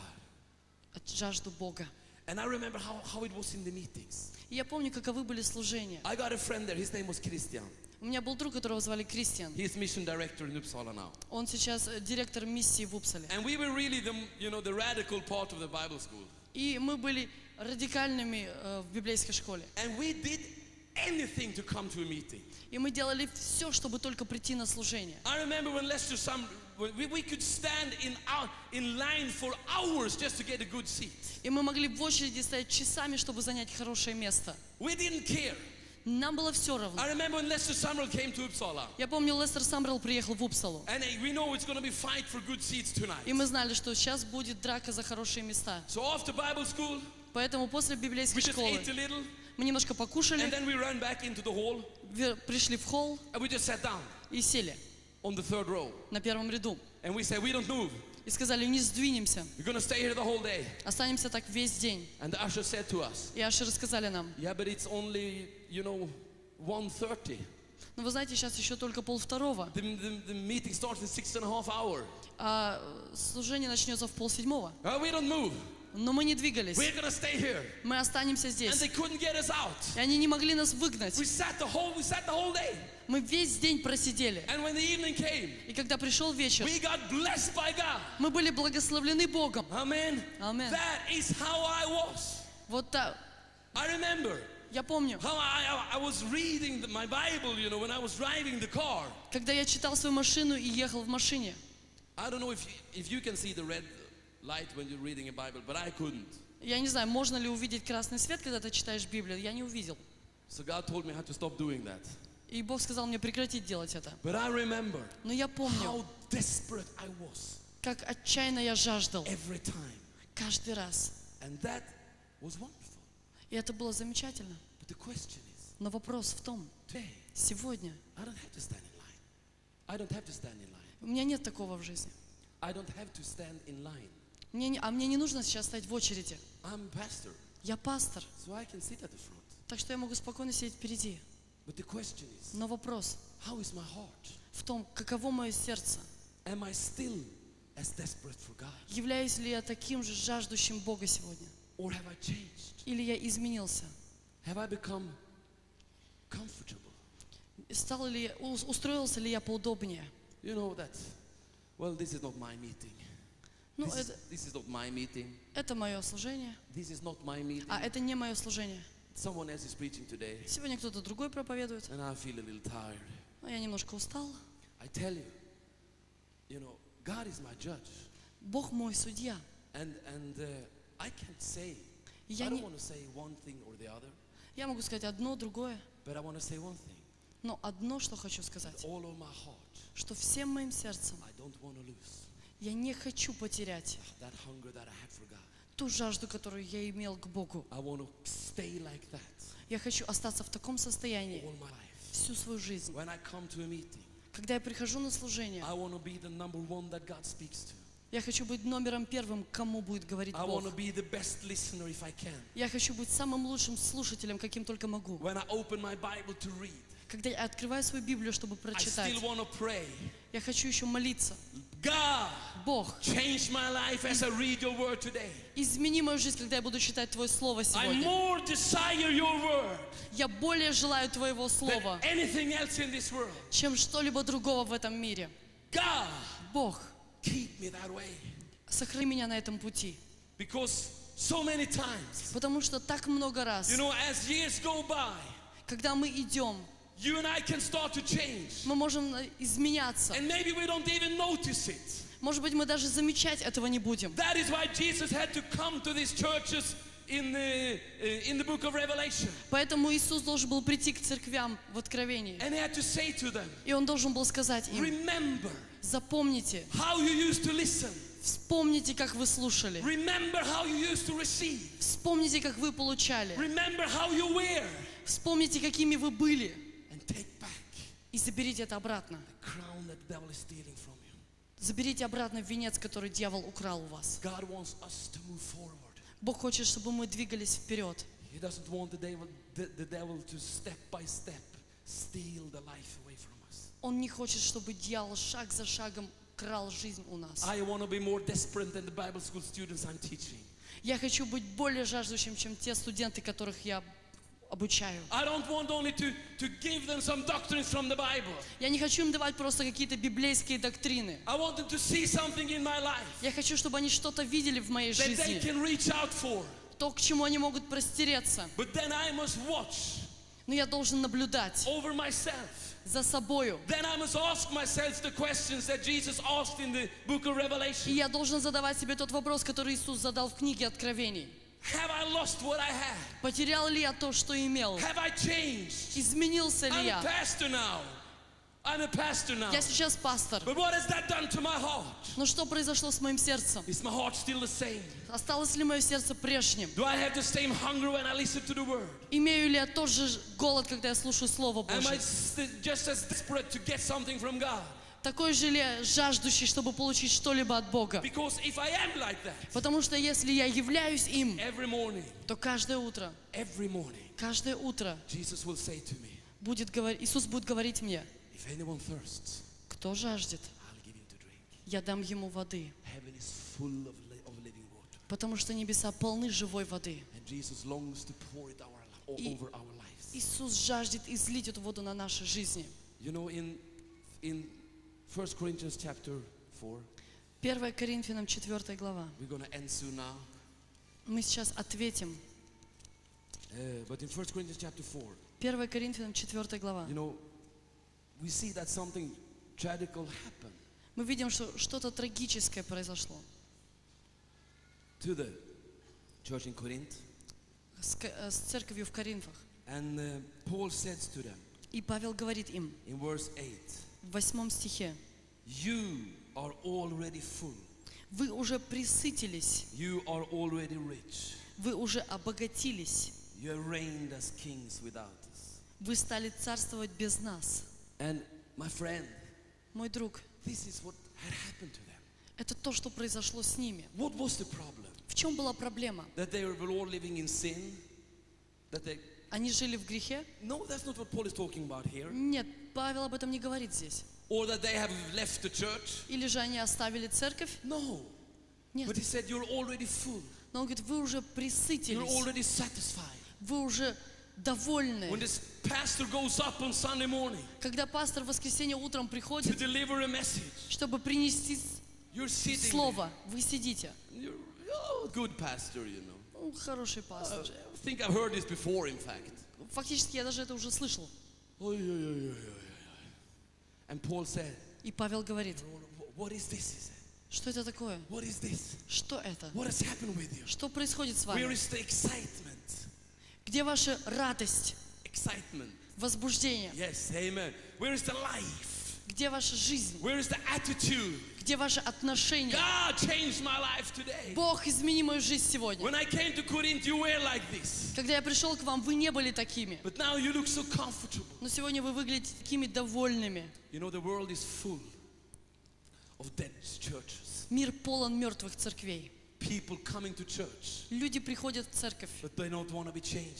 От- Жажду Бога. And I remember how, how it was in the meetings. И я помню, каковы были служения. I got a friend there, his name was Christian. У меня был друг, которого звали Кристиан. He's mission director in Uppsala now. Он сейчас э, директор миссии в Упсале. And we were really the, you know, the radical part of the Bible school. И мы были радикальными э, в библейской школе. And we did anything to come to a meeting. И мы делали все, чтобы только прийти на служение. I remember when Lester Sam, when we, we could stand in, out, in line for hours just to get a good seat. И мы могли в очереди стоять часами, чтобы занять хорошее место. We didn't care. Нам было все равно. I remember when Lester Samuel came to Uppsala. Я помню, Лестер Самрелл приехал в Упсалу. And we know it's going to be fight for good seats tonight. И мы знали, что сейчас будет драка за хорошие места. So after Bible school, Поэтому после we библейской just школы ate a little, мы немножко and покушали, then we ran back into the hall, ве- пришли в холл and we just sat down и сели on the third row. на первом ряду. And we said, we don't move. И сказали: не сдвинемся, We're going to stay here the whole day. останемся так весь день. And the usher said to us, И ашеры сказали нам: yeah, but it's only, you know, one thirty. ну вы знаете, сейчас еще только полвторого, The, the, the meeting starts in six and a half hour. а служение начнется в полседьмого. Uh, we don't move. Но мы не двигались, We're going to stay here. мы останемся And здесь. they couldn't get us out. И они не могли нас выгнать. We sat the whole, we sat the whole day. Мы весь день просидели. And when the evening came, И когда пришел вечер, we got blessed by God. мы были благословлены Богом. Amen. Amen. That is how I was. Вот так. I remember Я помню, how I, I, I was reading the, my Bible, you know, when I was driving the car. когда я читал свою машину и ехал в машине. I don't know if you, if you can see the red light when you're reading a Bible, but I couldn't. Я не знаю, можно ли увидеть красный свет, когда ты читаешь Библию. Я не увидел. So God told me I had to stop doing that. И Бог сказал мне прекратить делать это. But I remember Но я помню, how desperate I was как отчаянно я жаждал every time. каждый раз. And that was wonderful. И это было замечательно. But the question is, Но вопрос в том, today, сегодня I don't have to stand in line. I don't have to stand in line. у меня нет такого в жизни. I don't have to stand in line. Мне не- а мне не нужно сейчас стоять в очереди. I'm a pastor, Я пастор, so I can sit at the front. так что я могу спокойно сидеть впереди. But the question is, Но вопрос how is my heart? в том, каково мое сердце. Am I still as desperate for God? Являюсь ли я таким же жаждущим Бога сегодня? Or have I changed? Или я изменился? Have I become comfortable? Стал ли, ус- устроился ли я поудобнее? You know that, well, this is not my meeting. Ну, This is, это, this is not my meeting. это мое служение, This is not my meeting. а это не мое служение. Someone else is preaching today, Сегодня кто-то другой проповедует, and I feel a little tired. но я немножко устал. I tell you, you know, God is my judge. Бог мой судья. And, and uh, I can't say, И I Я, don't не, want to say one thing or the other, я могу сказать одно, другое, but I want to say one thing. но одно, что хочу сказать, All of my heart, что всем моим сердцем I don't want to lose я не хочу потерять that hunger that I had for God. ту жажду, которую я имел к Богу. I want to stay like that Я хочу остаться в таком состоянии all my life. всю свою жизнь. When I come to a meeting, Когда я прихожу на служение, I want to be the number one that God speaks to. я хочу быть номером первым, кому будет говорить I Бог. want to be the best listener if I can. Я хочу быть самым лучшим слушателем, каким только могу. When I open my Bible to read, Когда я открываю свою Библию, чтобы I прочитать, still want to pray. я хочу еще молиться. God, Бог, change my life as I read your word today. измени мою жизнь, когда я буду читать Твое Слово I сегодня. more desire your word Я более желаю Твоего than Слова, anything else in this world. чем что-либо другого в этом мире. God, Бог, keep me that way. сохрани меня на этом пути. Because so many times, Потому что так много раз, you know, as years go by, когда мы идем, you and I can start to change. мы можем изменяться. And maybe we don't even notice it. Может быть, мы даже замечать этого не будем. That is why Jesus had to come to these churches in the, uh, in the book of Revelation. Поэтому Иисус должен был прийти к церквям в Откровении. And he had to say to them, И Он должен был сказать им: remember запомните, how you used to listen. вспомните, как вы слушали. Remember how you used to receive. Вспомните, как вы получали. Remember how you were. Вспомните, какими вы были. And take back И заберите это обратно. the crown that the devil is stealing from you. Заберите обратно венец, который дьявол украл у вас. God wants us to move forward. Бог хочет, чтобы мы двигались вперед. He doesn't want the devil, the, the devil to step by step steal the life away from us. Он не хочет, чтобы дьявол шаг за шагом крал жизнь у нас. I want to be more desperate than the Bible school students I'm teaching. Я хочу быть более жаждущим, чем те студенты, которых я обучаю. I don't want only to, to give them some doctrines from the Bible. Я не хочу им давать просто какие-то библейские доктрины. I want them to see something in my life Я хочу, чтобы они что-то видели в моей that they жизни, can reach out for. то, к чему они могут простереться. But then I must watch Но я должен наблюдать over myself. за собою. Then I must ask myself the questions that Jesus asked in the book of И Revelation. я должен задавать себе тот вопрос, который Иисус задал в книге Откровений. Have I lost what I had? Потерял ли я то, что имел? Have I changed? Изменился ли I'm a я? pastor now. I'm a pastor now. Я сейчас пастор. But what has that done to my heart? Но что произошло с моим сердцем? Is my heart still the same? Осталось ли мое сердце прежним? Do I have the same hunger when I listen to the word? Имею ли я тот же голод, когда я слушаю Слово Am I Божье? st- just as desperate to get something from God? Такой же ли я жаждущий, чтобы получить что-либо от Бога? Because if I am like that, Потому что если я являюсь им, every morning, то каждое утро, every morning, каждое утро Jesus will say to me, будет говорить, Иисус будет говорить мне: if anyone thirsts, кто жаждет, I'll give him to drink. я дам ему воды. Heaven is full of, li- of living water. Потому что небеса полны живой воды. And Jesus longs to pour it our, all И- over our lives. Иисус жаждет излить эту воду на наши жизни. You know, in, in First Corinthians chapter four, первое Коринфянам четвёртая глава. we're going to end soon now. Мы сейчас ответим. Uh, but in First Corinthians chapter four, первое Коринфянам четвёртая глава. you know, we see that something tragical happened Мы видим, что что-то трагическое произошло to the church in Corinth. с, ко- э, с церковью в Коринфах. And uh, Paul says to them И Павел говорит им in verse eight, в восьмом стихе: you are already full. вы уже присытились, You are already rich. вы уже обогатились, You have reigned as kings without us. вы стали царствовать без нас. And my friend, Мой друг, this is what had happened to them. это то, что произошло с ними. What was the problem? В чем была проблема? That they were all living in sin? That they... Они жили в грехе? No, that's not what Paul is talking about here. Нет, Павел об этом не говорит здесь. Or that they have left the church? Или же они оставили церковь? No. Нет. But he said you're already full. Но он говорит, вы уже You're присытились, already satisfied. вы уже довольны. When this pastor goes up on Sunday morning Когда пастор в воскресенье утром to приходит, deliver a message, чтобы принести you're sitting there. слово, вы сидите. You're oh, good pastor, you know. Ну, хороший пастор. I think I've heard this before, in fact. Фактически я даже это уже слышал. Ой, ой, ой, ой, ой. And Paul said, И Павел говорит, what is this? He said, что это такое? what is this? Что это? What has happened with you? Что происходит с Where вами? is the excitement? Где ваша радость, Excitement. возбуждение? Yes, amen. Where is the life? Где ваша жизнь? Where is the attitude? Где ваши отношения? God changed my life today. Бог, измени мою жизнь сегодня. When I came to Corinth, you were like this. Когда я пришел к вам, вы не были такими. But now you look so comfortable. Но сегодня вы выглядите такими довольными. You know, the world is full of dead churches. Мир полон мертвых церквей. People coming to church, Люди приходят в церковь, but they don't want to be changed.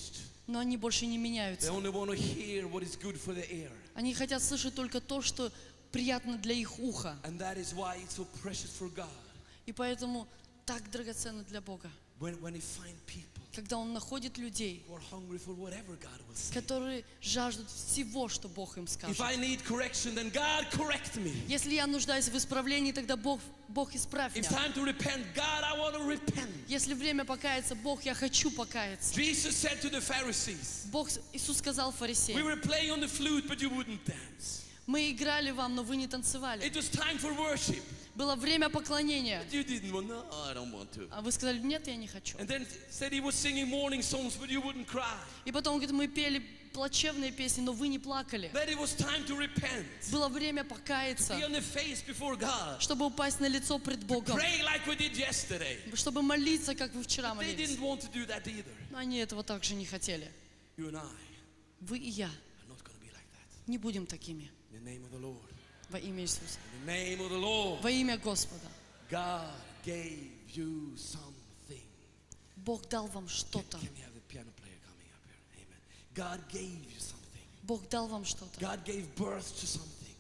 но они больше не They меняются. only want to hear what is good for the ear. Они хотят слышать только то, что приятно для их уха. And that is why it's so precious for God. И поэтому так драгоценно для Бога, When, when He finds people когда Он находит людей, who are hungry for whatever God will say. которые жаждут всего, что Бог им If скажет. I need correction, then God correct me. Если я нуждаюсь в исправлении, тогда Бог, Бог исправь If меня. time to repent, God, I want to repent. Если время покаяться, Бог, я хочу покаяться. Jesus said to the Pharisees, Бог, Иисус сказал we фарисеям: were playing on the flute, but you wouldn't dance. мы играли вам, но вы не танцевали. It was time for worship. Было время поклонения. But you didn't want, no, I don't want to. А вы сказали: нет, я не хочу. And then said he was singing morning songs, but you wouldn't cry. И потом, говорит, мы пели плачевные песни, но вы не плакали. Then it was time to repent. Было время покаяться, Be on the face before God. чтобы упасть на лицо пред Богом, Pray like we did yesterday. чтобы молиться, как вы вчера They молились. didn't want to do that either. Но они этого также не хотели. You and I Вы и я are not going to be like that. не будем такими. In the name of the Lord. Во имя Иисуса. In the name of the Lord. Во имя Господа. God gave you something. Бог дал вам что-то. Can we have the piano player coming up here? Amen. God gave you something. Бог дал вам что-то. God gave birth to something.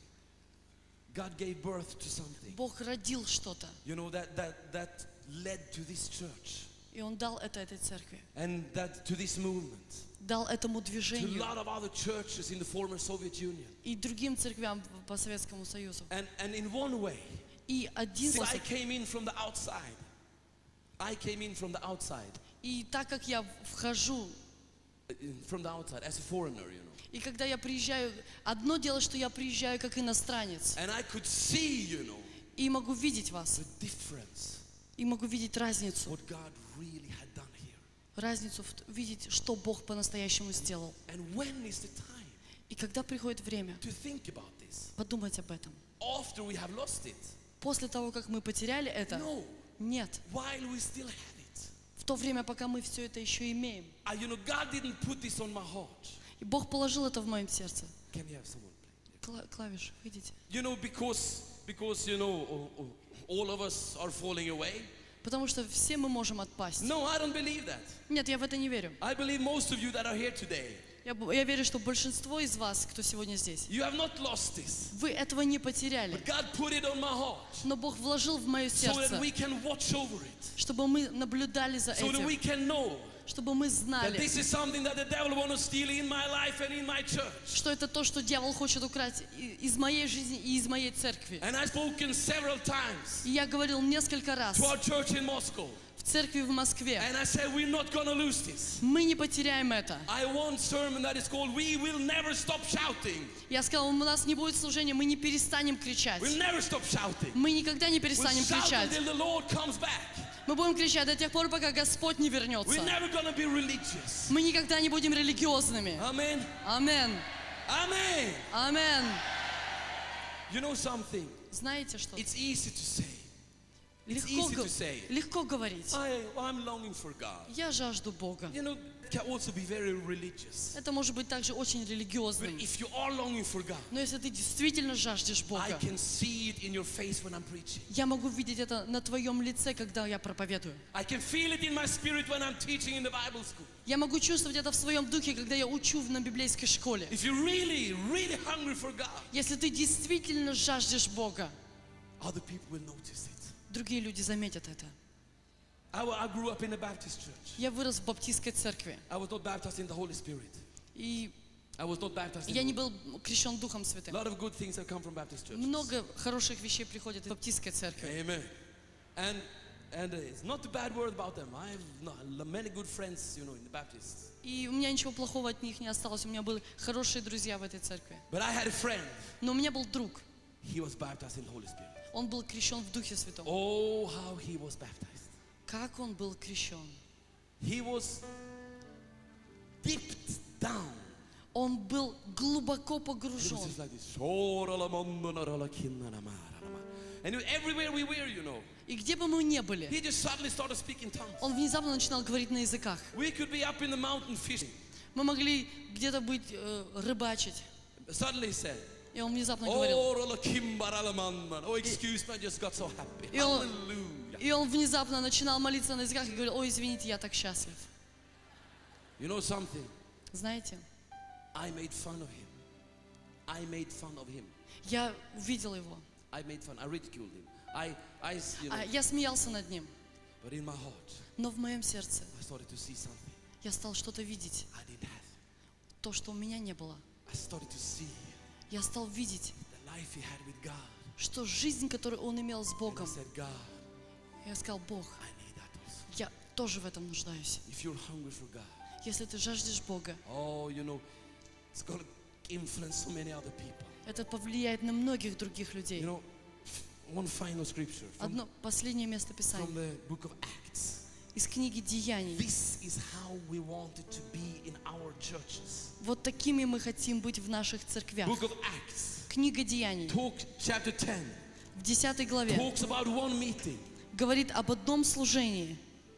God gave birth to something. Бог родил что-то. You know that that that led to this church И Он дал это этой церкви. and that to this movement. Дал этому To a движению lot of other churches in the former Soviet Union. и другим церквям по Советскому Союзу. And and in one way, И один since I способ. came in from the outside, I came in from the outside, И так как я вхожу, uh, from the outside as a foreigner, you know. и когда я приезжаю, одно дело, что я приезжаю как иностранец, And I could see, you know, и могу видеть вас, the difference, и могу видеть разницу, what God really had done here. разницу, в- видеть, что Бог по-настоящему сделал. And when is the time И когда приходит время to think about this? подумать об этом, After we have lost it? после того, как мы потеряли это, No. нет, While we still have it. в то время, пока мы все это еще имеем. Uh, you know, God didn't put this on my heart. И Бог положил это в моем сердце. Can we have someone play? Кла- клавиши, видите? You know, because because you know, oh, oh, all of us are falling away. Потому что все мы можем отпасть. No, I don't believe that. Нет, я в это не верю. I believe most of you that are here today, Я, б- я верю, что большинство из вас, кто сегодня здесь, you have not lost this. вы этого не потеряли. But God put it on my heart Но Бог вложил в мое so that сердце, we can watch over it. чтобы мы наблюдали за So that we этим, can know чтобы мы that знали, this is something that the devil wants to steal in my life and in my church. что это то, что дьявол хочет украсть и- из моей жизни и из моей церкви. And I've spoken several times И я говорил несколько раз to our church in Moscow. в церкви в Москве, And I said, we're not going to lose this. мы не потеряем это. I want sermon that is called, we will never stop shouting. Я сказал, у нас не будет служения, мы не перестанем кричать. We'll never stop shouting. Мы никогда не We'll перестанем shout кричать. until the Lord comes back. Мы будем кричать до тех пор, пока Господь не We're вернется. never going to be religious. Мы никогда не будем религиозными. Amen. Амен. Amen. Амен. You know something? Знаете что? It's easy to say. It's Легко, easy г- to say. легко говорить. I, I'm longing for God. Я жажду Бога. You know, it can also be very religious. Это может быть также очень But религиозным. if you are longing for God, Но если ты действительно жаждешь I Бога, can see it in your face when I'm preaching. я могу видеть это на твоем лице, когда я проповедую. I can feel it in my spirit when I'm teaching in the Bible school. Я могу чувствовать это в своем духе, когда я учу на библейской школе. If you're really, really hungry for God, Если ты действительно жаждешь Бога, other people will notice it. другие люди заметят это. I, wa- I grew up in a Baptist church. Я вырос в баптистской церкви. I was not baptized in the Holy Spirit. И I was not baptized in я the не был крещен Духом A Святым. lot of good things have come from Baptist churches. Много хороших вещей приходит из баптистской церкви. Amen. And and uh, it's not a bad word about them. I have no- many good friends, you know, in the Baptists. И у меня ничего плохого от них не осталось. У меня были хорошие друзья в этой церкви. But I had a friend. Но у меня был друг. He was baptized in the Holy Spirit. Он был крещен в Духе Святом. Oh, how he was baptized. Как он был крещен? He was dipped down. Он был глубоко It was погружен. just like this. And everywhere we were, you know, И где бы мы ни были, he just suddenly started speaking tongues. он внезапно начинал говорить на языках. We could be up in the mountain fishing. Мы могли где-то быть, э, рыбачить. Suddenly he said, И он внезапно говорил. oh, oh, excuse me, I just got so happy. И он, Hallelujah. и он внезапно начинал молиться на языках и говорил, ой, извините, я так счастлив. You know something? Знаете, I made fun of him. I made fun of him. я увидел его, I made fun. I ridiculed him. I, I, you know, а я смеялся над ним, but in my heart, но в моем сердце I started to see something я стал что-то видеть, I didn't have. то, что у меня не было. I started to see Я стал видеть, the life he had with God. что жизнь, которую он имел с And I Богом, said, God, я сказал, Бог, I need that also. я тоже в этом нуждаюсь. If you're hungry for God, Если ты жаждешь Бога, oh, you know, it's going to influence so many other people. это повлияет на многих других You людей. know, one final scripture from, Одно последнее место from Писания the book of Acts. из книги Деяний. This is how we wanted to be in our churches. Вот такими мы хотим быть в наших церквях. Book of Acts, Книга Деяний talk, chapter ten, в десятой главе talks about one meeting. говорит об одном служении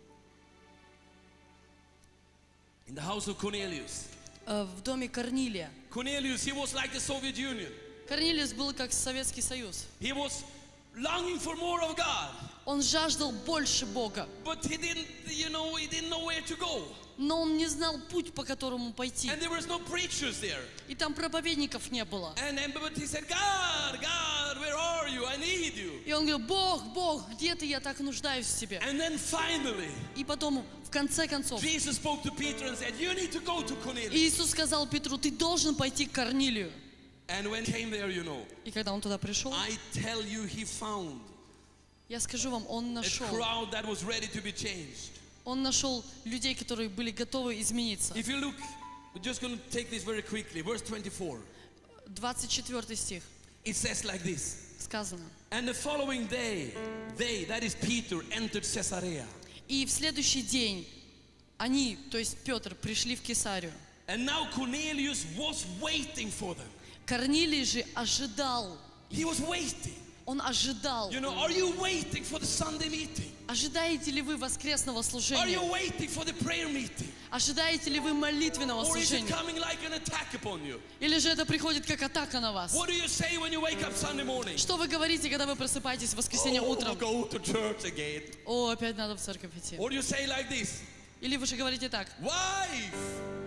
In the house of Cornelius. э, в доме Корнилия. Cornelius, he was like the Soviet Union. Корнилиус был как Советский Союз. He was longing for more of God, Он жаждал больше Бога, but he didn't, you know, he didn't know where to go. но он не знал путь, по которому пойти. And there was no preachers there. И там проповедников не было. And, and but he said, God, God, where are you? I need you. И он говорил, Бог, Бог, где ты? Я так нуждаюсь в тебе. And then finally, И потом, в конце концов, Jesus spoke to Peter and said, you need to go to Cornelius. Иисус сказал Петру, ты должен пойти к Корнилию. And when he came there, you know, И когда он туда пришел, I tell you, he found я скажу вам, он a нашел, crowd that was ready to be changed. он нашел людей, которые были готовы измениться. If you look, we're just going to take this very quickly. Verse twenty-four. двадцать четвёртый стих It says like this. сказано. And the following day, they, that is Peter, entered Caesarea. И в следующий день они, то есть Петр, пришли в Кесарию. And now Cornelius was waiting for them. Корнилий же ожидал. He was waiting. Он ожидал. You know, are you waiting for the Sunday meeting? Ожидаете ли вы воскресного Are служения? you waiting for the prayer meeting? Ожидаете ли вы молитвенного Or is it служения? coming like an attack upon you? Или же это приходит как атака на вас? What do you say when you wake up Sunday morning? Что вы говорите, когда вы просыпаетесь в воскресенье Oh, утром? go to church again. О, опять надо в церковь идти. Or do you say like this? Или вы же говорите так. Wife!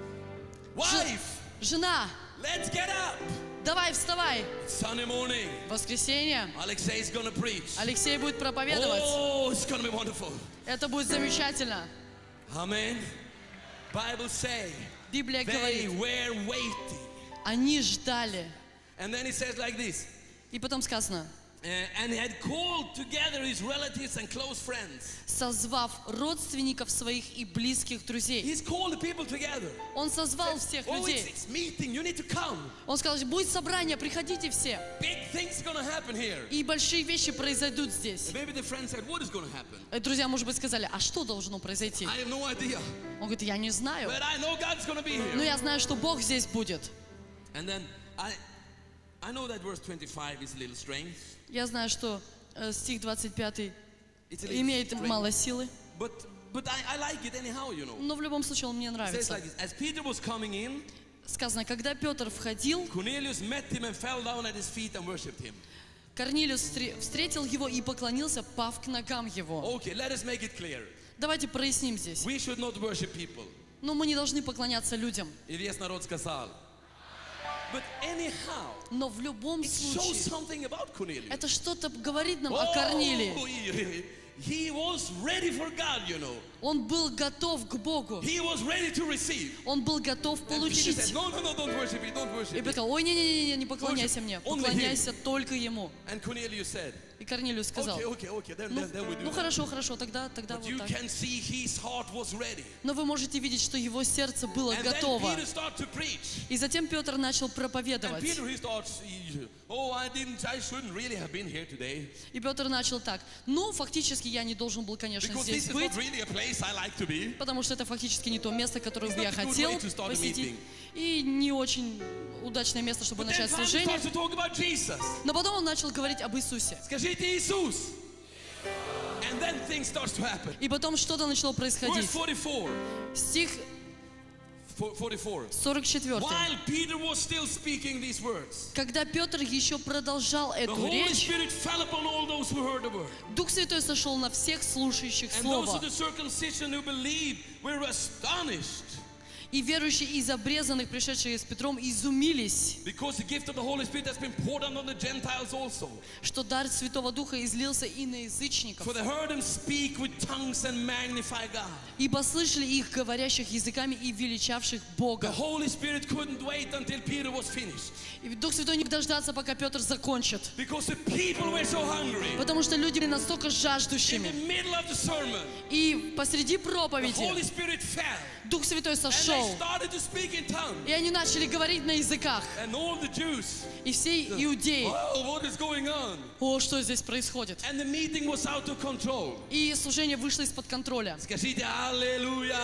Wife! Жена, Let's get up! давай, вставай. Sunday morning, Воскресенье. Alexei is gonna preach. Алексей будет проповедовать. Oh, it's gonna be wonderful. Это будет замечательно. Amen. Bible say Библия they говорит, were waiting. они ждали. And then it says like this. И потом сказано, Uh, and he had called together his relatives and close friends. созвав родственников своих и близких друзей. He's called the people together. Он созвал всех Oh, it's, людей. it's meeting. You need to come. Он сказал, будет собрание, приходите все. Big things gonna happen here. И большие вещи произойдут здесь. Maybe the friend said, what is gonna happen? И друзья, может быть, сказали, а что должно произойти? I have no idea. Он говорит, я не знаю. But I know God's gonna be Но here. я знаю, что Бог здесь будет. And then I I know that verse twenty-five is a little strange. Я знаю, что э, стих двадцать пятый It's a little имеет strange. мало силы. But but I, I like it anyhow, you know. Но в любом случае он мне It says нравится. like this. As Peter was coming in, Сказано, когда Петр входил, Cornelius met him and fell down at his feet and worshipped him. Корнилиус встре- встретил его и поклонился, пав к ногам его. Okay, let us make it clear. Давайте проясним здесь. We should not worship people. Но мы не должны поклоняться людям. И весь народ сказал. But anyhow, Но в любом it shows случае, something about Cornelius. это что-то говорит нам Oh, о Корнилии. he, he was ready for God, you know. Он был готов к Богу. He was ready to receive. Он был готов And Peter получить. said, no, no, no, don't worship me, don't worship И me. Петр сказал, ой, не-не-не, не поклоняйся мне, Only him. поклоняйся только ему. And Cornelius said, И Корнилиус сказал, okay, okay, okay, then, ну, then, then we do ну that. хорошо, хорошо, тогда, тогда But вот you так. can see his heart was ready. Но вы можете видеть, что его сердце было And then готово. Peter started to preach. И затем Петр начал And проповедовать. Peter, he starts, he- oh, I didn't, I shouldn't really have been here today. И Петр начал так. Ну, фактически я не должен был, конечно, Because здесь this is быть, not really a place I like to be. потому что это фактически не то место, которое It's бы я not a good хотел way to start a посетить. meeting. И не очень удачное место, чтобы But then начать finally служение. starts to talk about Jesus. Но потом он начал говорить об Иисусе. Скажите Иисус. And then things starts to happen. И потом что-то начало Verse происходить. forty-four. Стих forty-four. сорок четыре. While Peter was still speaking these words, Когда Петр еще продолжал the эту Holy речь, Spirit fell upon all those who heard the word. Дух Святой сошел на всех слушающих And those Слово. of the circumcision who believed were astonished. И верующие из обрезанных, пришедшие с Петром, изумились, because the gift of the Holy Spirit has been poured out on the Gentiles also. что дар Святого Духа излился и на язычников. For they heard him speak with tongues and magnify God. Ибо слышали их, говорящих языками и величавших The Бога. Holy Spirit couldn't wait until Peter was finished. И Дух Святой не мог дождаться, пока Петр закончит. Because the people were so hungry. Потому что люди были настолько In the жаждущими. middle of the sermon, И посреди the проповеди Holy Spirit fell. Дух Святой And they сошел. started to speak in tongues. И они начали говорить на языках. And all the Jews, И все иудеи. oh, what is going on? О, что здесь происходит? And the meeting was out of control. И служение вышло из-под контроля. Скажите аллилуйя.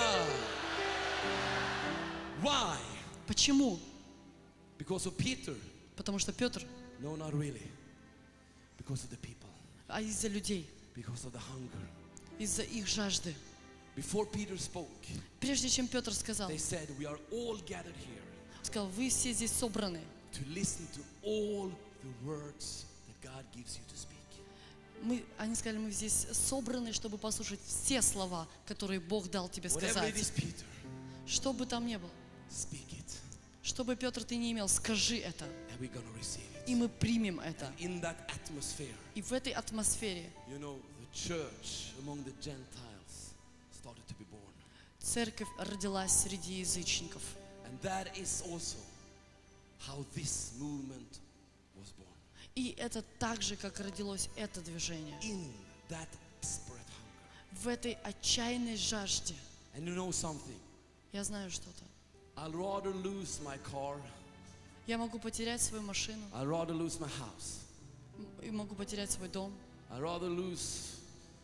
Why? Почему? Because of Peter? Потому что Петр, No, not really. Because of the people. а из-за людей, Because of the hunger. из-за их жажды. Before Peter spoke, Прежде чем Петр сказал, they said, we are all gathered here сказал, вы все здесь собраны. to listen to all the words that God gives you to speak. Мы, они сказали, мы здесь собраны, чтобы послушать все слова, которые Бог дал тебе Whatever it сказать. is, Peter, Что бы там ни было, speak it. что бы, Петр, ты не имел, скажи это, And we're going to receive и it. мы примем это. In that atmosphere, И в этой атмосфере you know, the church among the Gentiles started to be born. церковь родилась среди язычников. And that is also how this movement was born. И это так же, как родилось это движение. In that desperate hunger. В этой отчаянной жажде. And you know something? Я знаю что-то. I'd rather lose my car. Я могу потерять свою машину, I'd rather lose my house. и могу потерять свой дом, I'd rather lose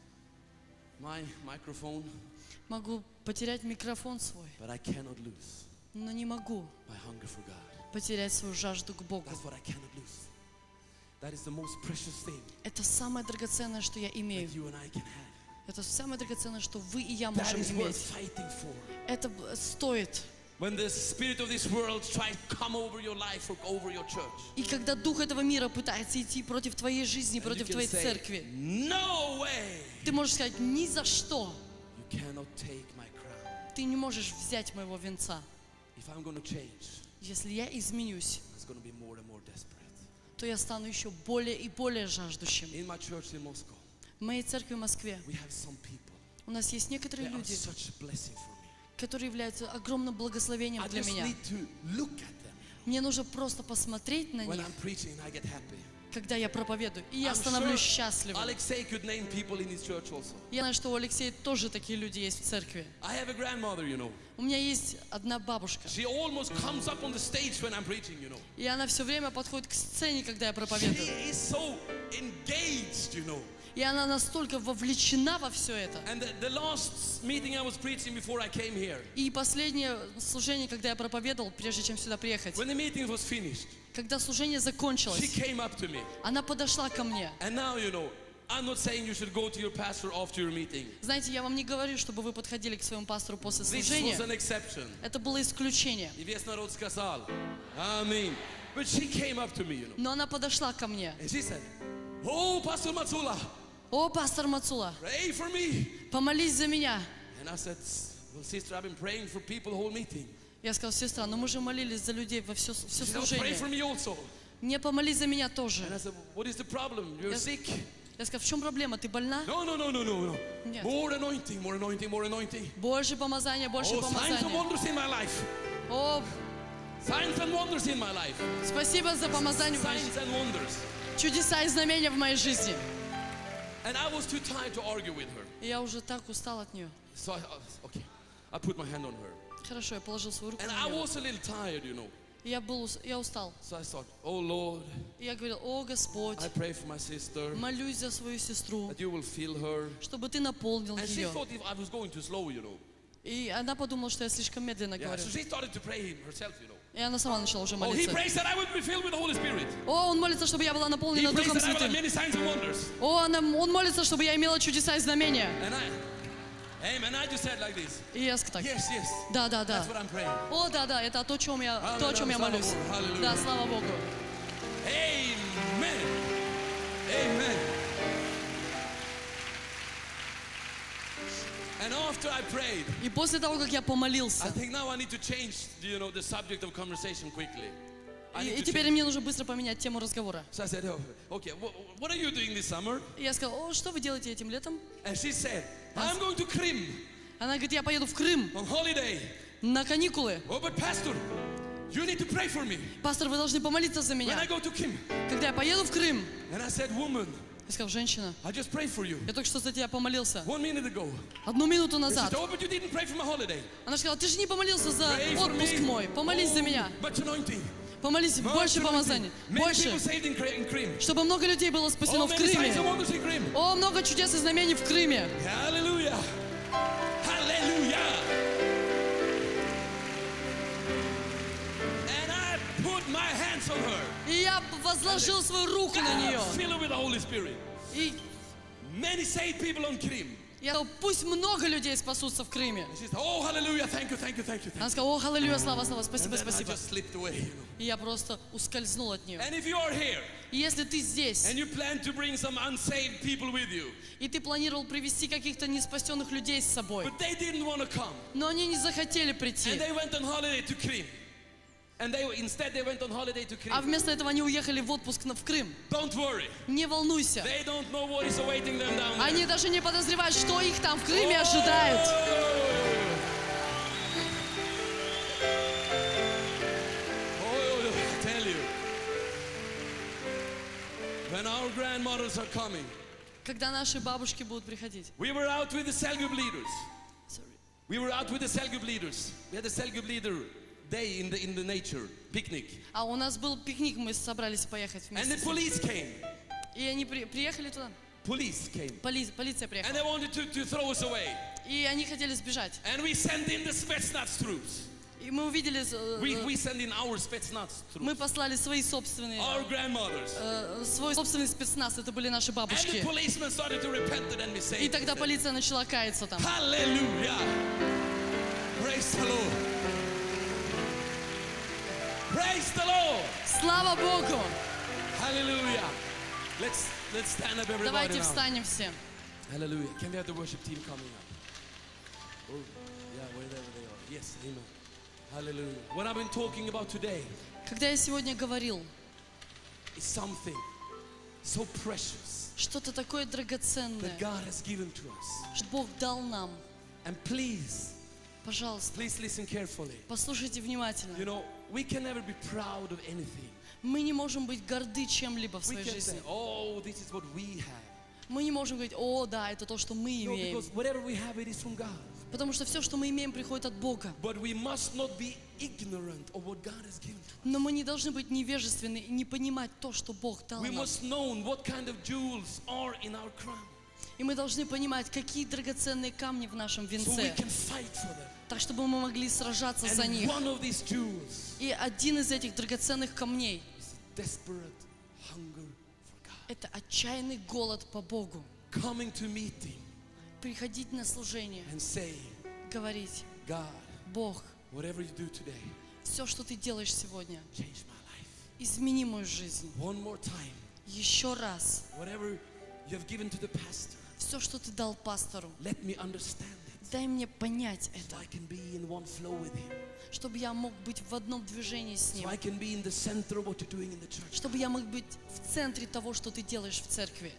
my microphone. могу потерять микрофон свой, But I cannot lose но не могу my hunger for God. потерять свою жажду к Богу. That's what I cannot lose. That is the most precious thing Это самое драгоценное, что я имею. that you and I can have. Это самое драгоценное, что вы и я That можем is worth иметь. fighting for. Это б- стоит. When the spirit of this world tries to come over your life or over your church, И когда дух этого мира пытается идти против твоей жизни, and you против can твоей say, церкви, no way, ты можешь сказать, ни за что you cannot take my crown. ты не можешь взять моего венца. If I'm going to change, Если я изменюсь, it's going to be more and more desperate. то я стану еще более и более жаждущим. In my church in Moscow, В моей церкви в Москве we have some people. у нас есть некоторые They are люди, such a blessing for me. которые являются огромным благословением I для just меня. need to look at them Мне нужно просто посмотреть на when них, I'm preaching and I get happy. когда я проповедую, и я I'm становлюсь sure счастливым. Alexei could name people in his church also. Я знаю, что у Алексея тоже такие люди есть в церкви. I have a grandmother, you know. У меня есть одна бабушка, She almost comes up on the stage when I'm preaching, you know. и она все время подходит к сцене, когда я She проповедую. is so engaged, you know. И она настолько вовлечена во все это. And the, the last meeting I was preaching before I came here, И последнее служение, когда я проповедовал, прежде чем сюда приехать, when the meeting was finished, когда служение she закончилось, came up to me. она подошла ко мне. And now, you know, I'm not saying you should go to your pastor after your meeting. Знаете, я вам не говорю, чтобы вы подходили к своему пастору после This служения. was an exception. Это было исключение. И весь народ сказал, Amen. But she came up to me, you know. Но она подошла ко мне. And she said, oh, Pastor Matsula, О, пастор Мацула, pray for me. помолись за меня. And I said, well, sister, I've been praying for people the whole meeting. Я сказал, сестра, но мы же молились за людей во все, все She said, oh, pray служение. for me also. Мне помолись за меня тоже. And I said, what is the problem? You're Yes. sick? Я сказал, в чем проблема? Ты больна? No, no, no, no, no, no. Нет. More anointing, more anointing, more anointing. Больше помазания, больше Oh, signs and помазания. wonders in my life. О, Signs and wonders in my life. спасибо за помазание в моей Signs жизни. and wonders. Чудеса и знамения в моей жизни. And I was too tired to argue with her. И я уже так устал от нее. So I, I- okay, I put my hand on her. Хорошо, я положил свою руку And на I нее. was a little tired, you know. И я, был, ус- я устал. So I thought, oh Lord, И я говорил, о Господь, I pray for my sister, молюсь за свою сестру, that you will fill her. чтобы ты наполнил And she ее. thought if I was going too slow, you know. И она подумала, что я слишком медленно Yeah, говорю. so she started to pray herself, you know. И она сама начала уже Oh, he молиться. prays that I would be filled with the Holy Spirit. О, он молится, чтобы я была He наполнена prays Духом that I will have Святым. many signs and wonders. О, она, он молится, чтобы я имела чудеса и знамения. And I, amen, I just said like this. И я сказала, Yes, yes, да, да, да. that's what I'm praying. О, да, да, это то, о чем я, Аминь, то, о чем я слава молюсь. Богу, аллилуйя. Да, слава Богу. Amen. Amen. And And after I prayed, И после того, как я I помолился, think now I need to change, you know, the subject of conversation quickly. I и, need и to теперь change. мне нужно быстро поменять тему разговора. So I said, oh, okay, what, what are you doing this summer? И я сказала: о, что вы делаете этим летом? And she said, I'm going to Krim Она говорит: я поеду в Крым on holiday. на каникулы. Oh, but pastor, you need to pray for me Пастор, вы должны помолиться за when меня. I go to Krim. Когда я поеду в Крым, And I said, woman, я сказал: женщина, I just prayed for you я только что за тебя помолился. one minute ago. Одну минуту She назад. said, oh, but you didn't pray for my holiday. Она сказала: ты же не помолился за Pray for отпуск me. мой. Помолись за меня. Oh, much anointing. Помолись, Much больше anointing. помазаний. Many Больше. people saved in Kri- in Krim. Чтобы много людей было спасено Oh, в many signs and Крыме. wonders in Krim. О, много чудес и знамений в Крыме. Hallelujah. Hallelujah. And I put my hands on her. И я возложил свою руку на нее. Fill her with the Holy Spirit. И Many saved people on Krim. я сказал: пусть много людей спасутся в Крыме. And she said, oh, hallelujah, thank you, thank you, thank you. Thank Она you. сказала: о, аллилуйя, слава, слава, And спасибо, then I спасибо. just slipped away, you know. И я просто ускользнул от нее. And if you are here И если ты здесь, and you plan to bring some unsaved people with you, и ты планировал привести каких-то неспасенных людей с собой, but they didn't want to come, но они не захотели прийти, and they went on holiday to Krim, and they instead they went on holiday to а Krim. вместо этого они уехали в отпуск на- в Крым, Don't worry, не волнуйся. they don't know what is awaiting them down there. Они даже не подозревают, что их там в Крыме ожидает. Oh, I tell you, when our grandmothers are coming, Когда наши бабушки будут приходить. we were out with the cell group leaders. Sorry. We were out with the cell group leaders. We had a cell group leader day in the in the nature picnic, А у нас был пикник, мы собрались поехать and вместе. the с ними. police came. И они при- приехали туда. Police came, Поли- полиция and приехала. they wanted to, to throw us away. И они хотели сбежать. And we sent in the Spetsnaz troops. И мы увидели, э, We э, we sent in our Spetsnaz мы troops, послали свои собственные, our grandmothers. э, свой собственный спецназ. Это были наши And the бабушки. policemen started to repent and be И saved. тогда полиция начала каяться там. Hallelujah! Praise the Lord! Praise the Lord! Слава Богу! Hallelujah! Let's let's stand up, everybody Давайте now. встанем все. Hallelujah! Can we have the worship team coming up? Oh, yeah, wherever they are. Yes, amen. Hallelujah! What I've been talking about today Когда я сегодня говорил, is something so precious что-то такое драгоценное, that God has given to us. что Бог дал нам. And please, Пожалуйста, please listen carefully. послушайте внимательно. You know, we can never be proud of anything. Мы не можем быть горды чем-либо в We своей can say, жизни. oh, this is what we have. Мы не можем говорить: о, да, это то, что мы No, имеем. because whatever we have, it is from God. Потому что все, что мы имеем, приходит от Бога. But we must not be ignorant of what God has given to us. Но мы не должны быть невежественны и не понимать то, что Бог дал We нам. must know what kind of jewels are in our crown, И мы должны понимать, какие драгоценные камни в нашем so we венце, can fight for them. так чтобы мы могли сражаться за And них. one of these jewels И один из этих драгоценных камней is desperate hunger for God. – это отчаянный голод по Богу. Coming to meet Him Приходить на служение, and saying, говорить: God, Бог, whatever you do today, все, что ты делаешь сегодня, change my life. измени мою жизнь. One more time, Еще раз, whatever you have given to the pastor, все, что ты дал пастору, let me understand it, дай мне понять so это, I can be in one flow with Him, чтобы я мог быть в одном движении с so Ним, I can be in the center of what you're doing in the church. чтобы я мог быть в центре того, что ты делаешь в церкви.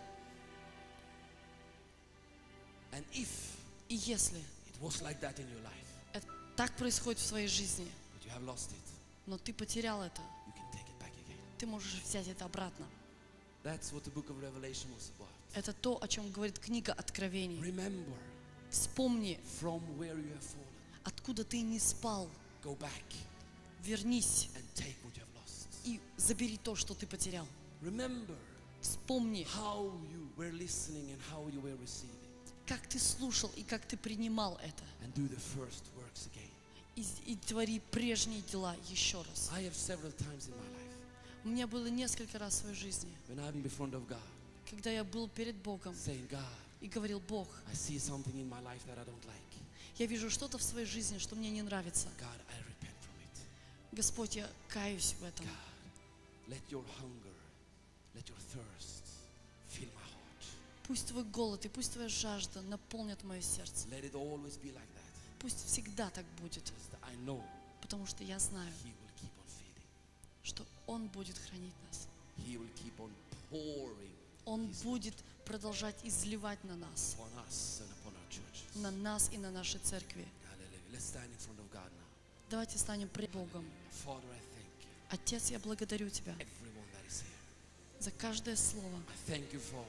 And if И если it was like that in your life, это так происходит в своей жизни, but you have lost it, но ты потерял это, you can take it back again. ты можешь взять это обратно. That's what the book of Revelation was about. Это то, о чем говорит книга Откровений. Remember Вспомни, from where you have fallen. откуда ты не спал. Go back Вернись and take what you have lost. и забери то, что ты потерял. Remember Вспомни, how you were listening and how you were receiving. как ты слушал и как ты принимал это. And do the first works again. И, и твори прежние дела еще раз. I have several times in my life У меня было несколько раз в своей жизни, when I've been before of God, когда я был перед Богом saying, God, и говорил: Бог, I see something in my life that I don't like. я вижу что-то в своей жизни, что мне не нравится. God, I repent from it. Господь, я каюсь в этом. God, let your hunger, let your thirst fill my heart. Пусть Твой голод и пусть Твоя жажда наполнят мое сердце. Let it always be like that. Пусть всегда так будет, Because I know потому что я знаю, He will keep on feeding. что Он будет хранить нас. He will keep on pouring Он His будет продолжать изливать на нас, upon us and upon our churches. на нас и на наши церкви. Hallelujah. Let's stand in front of God now. Давайте станем пред Богом. Father, I thank you. Отец, я благодарю Тебя Everyone that is here. за каждое слово. I thank you for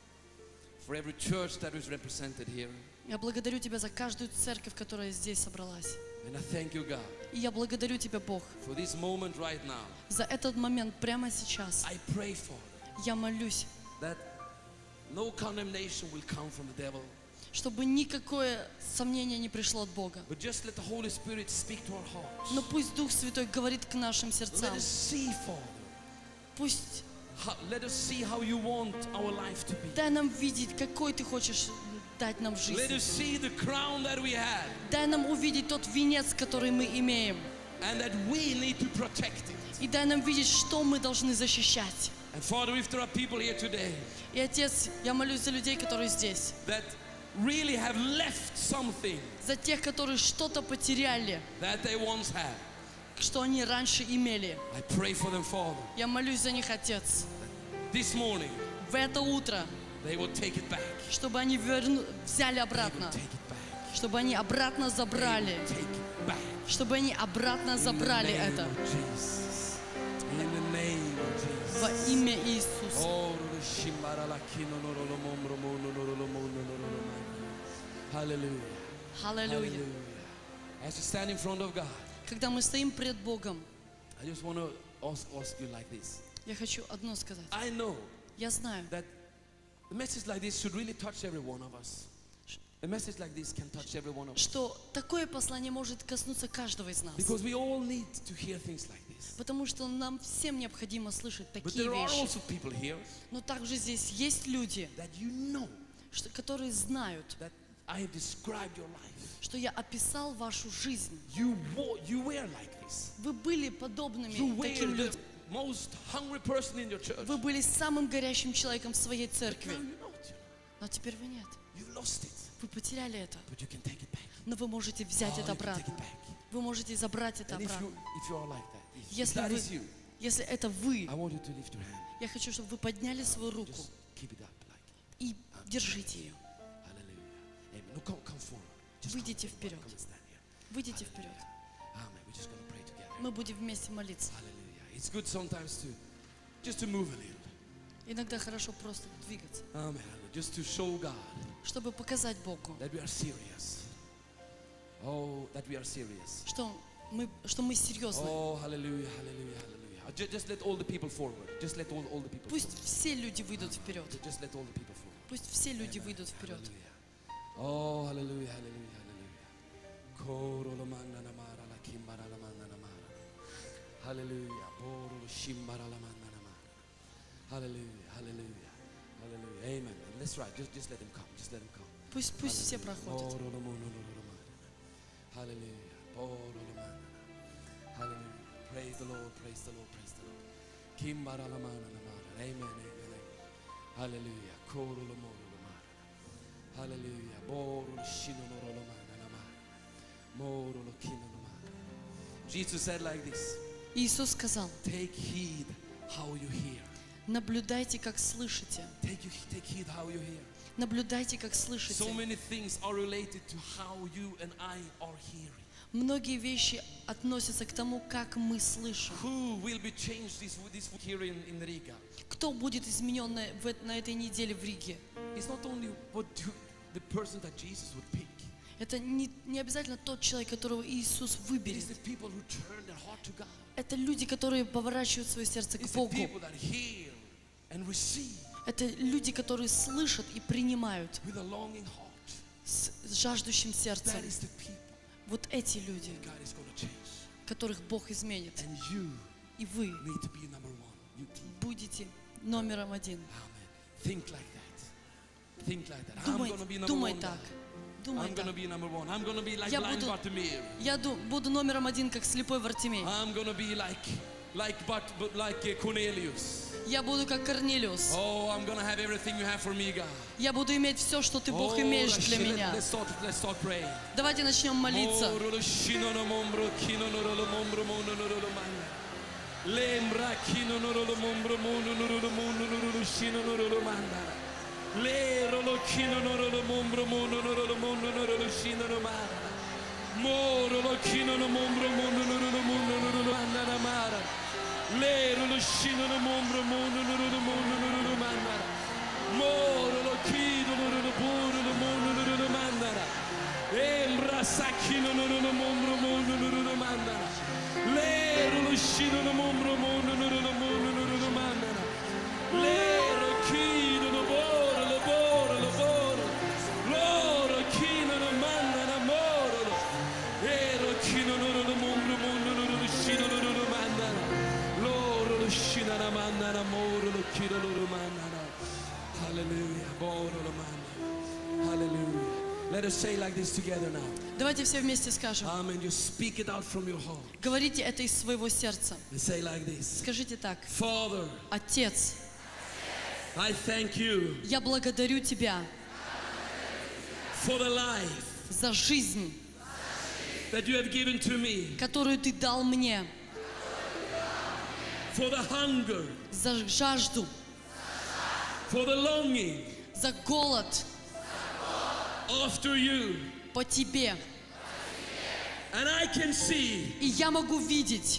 for every church that is represented here. Я благодарю Тебя за каждую церковь, которая здесь собралась. And I thank you, God, И я благодарю Тебя, Бог, for this moment right now. за этот момент прямо сейчас. I pray, Father, Я молюсь, that no condemnation will come from the devil, чтобы никакое сомнение не пришло от Бога. but just let the Holy Spirit speak to our hearts. Но пусть Дух Святой говорит к нашим Let сердцам. us see, Father. Пусть How, let us see how you want our life to be. дай нам видеть, какой Ты хочешь дать нам в Let us жизни. see the crown that we have Дай нам увидеть тот венец, который мы имеем. and that we need to protect it. И дай нам видеть, что мы должны защищать. And Father, if there are people here today И, Отец, я молюсь за людей, которые здесь. that really have left something За тех, которые что-то потеряли, that they once had, что они раньше имели. I pray for them, Father. Я молюсь за них, Отец, This morning, в это утро, they will take it back. чтобы они верну- взяли They will обратно, take it back. чтобы они обратно They забрали, will take it back. чтобы они обратно In the забрали name это of Jesus. In the name of Jesus. во имя Иисуса. Oh, shimaralakino norolomombro monololomonololomai. Hallelujah. Аллилуйя. Hallelujah. As you stand in front of God, Когда мы стоим пред Богом, I just want to ask, ask you like this. я хочу одно сказать. I know Я знаю, that a message like this should really touch every one of us. A message like this can touch every one of us. что такое послание может коснуться каждого из нас. Because we all need to hear things like this. Потому что нам всем необходимо слышать But такие there are вещи. also people here Но также здесь есть люди, that you know что- которые знают, that I have described your life. что я описал вашу жизнь. You, wa- you were like this. Вы были подобными You were таким the людям. most hungry person in your church. Вы были самым горящим человеком в своей Now церкви. you're not. Но теперь вы нет. You've lost it. Вы потеряли это. But you can take it back. Но вы можете взять Oh, это you can take обратно. it back. Вы можете забрать это And if you, обратно. if you are like that, if, if Если that вы, is you, если это вы, I want you to lift your hand. я хочу, чтобы вы подняли свою руку Just keep it up like. и держите ее. Hallelujah. Amen. No, come, come forward. Just Выйдите come, вперед. come and stand here. Выйдите вперед. Amen. We're just going to pray together. Мы будем вместе молиться. Hallelujah. It's good sometimes to just to move a little. Иногда хорошо просто двигаться, Amen. Just to show God чтобы показать Богу, that we are serious. Oh, that we are serious. что мы, что мы серьезны. Oh, hallelujah, hallelujah, hallelujah. Just, just let all the people forward. Just let all, all the people Пусть forward. все люди выйдут вперед. Just let all the people forward. Пусть все люди Amen. выйдут вперед. Hallelujah. Oh, hallelujah, hallelujah, hallelujah. Korolomana namara la kimbara la mana namara. Hallelujah. Borolo shimbara la mana namara. Hallelujah, hallelujah, hallelujah. Amen. And let's try. Just, just let them come. Just let them come. Пусть, пусть все проходят. Hallelujah. Borolomana. Hallelujah. Praise the Lord, praise the Lord, praise the Lord. Kimbara la mana namara. Amen, amen, amen. Hallelujah. Korolomana. Hallelujah. Borolo shinonorolomana namara. Morolo kinonomara. Jesus said like this. Иисус сказал, Take heed how you hear. наблюдайте, как слышите. Take, you, take heed how you hear. Наблюдайте, как So слышите. many things are related to how you and I are hearing. Многие вещи относятся к тому, как мы слышим. Who will be changed this, this week here in, in Riga? Кто будет изменен на, в эт- на этой неделе в Риге? It's not only what you, the person that Jesus would pick. Это не, не обязательно тот человек, которого Иисус It is выберет. the people who turn their heart to God. Это люди, которые поворачивают свое сердце к It's the Богу. people that hear and receive Это люди, которые слышат и принимают with a longing heart. с с жаждущим сердцем. That is the people Вот эти люди, God is going to change. которых Бог изменит. And you И вы need to be number one. You keep. будете номером один. Amen. Think like that. Think like that. I'm Думай, going to be number думай one. так. God. Думай I'm going так. to be number one. I'm going to be like Я blind буду- Bartimaeus. Я ду- буду номером один, как слепой Вартимей. I'm going to be like like but, but like uh, Cornelius. Я буду как Корнелиус. Oh, I'm gonna have everything you have for me, God. Я буду иметь все, что Ты, Бог, Oh, имеешь для let- меня. Let's start, let's start praying. Давайте начнем молиться. Oh, rolo shino no mombro, kino no rolo mombro, mono no rolo manda. Lembra kino no rolo mombro, mono no rolo mono no rolo shino no rolo manda. Le rolo kino no rolo mombro, mono no rolo mono no rolo shino no manda. Mo rolo kino no mombro, mono no rolo mono no rolo manda na mara. Le rolo shino no mombro, mono no rolo mono no rolo manda. Mo rolo kino no rolo mono no mono no rolo manda. Embra sakino no no mombro mono no no manda. Lero lo shino no mombro mono no no mono no no manda. Lero kino no boro lo boro lo boro. Loro kino no manda na moro. Lero kino no no mombro mono no no shino no no manda. Loro lo shino na manda na moro lo kino no manda. Hallelujah. Boro lo manda. Hallelujah. Let us say like this together now. Давайте все вместе скажем. Amen. You speak it out from your heart. Говорите это из своего сердца. And say like this. Скажите так. Father, Отец, I thank you я благодарю Тебя for the life за жизнь, that you have given to me, которую Ты дал мне, for the hunger, за жажду, for the longing за голод after you. по Тебе. And I can see И я могу видеть,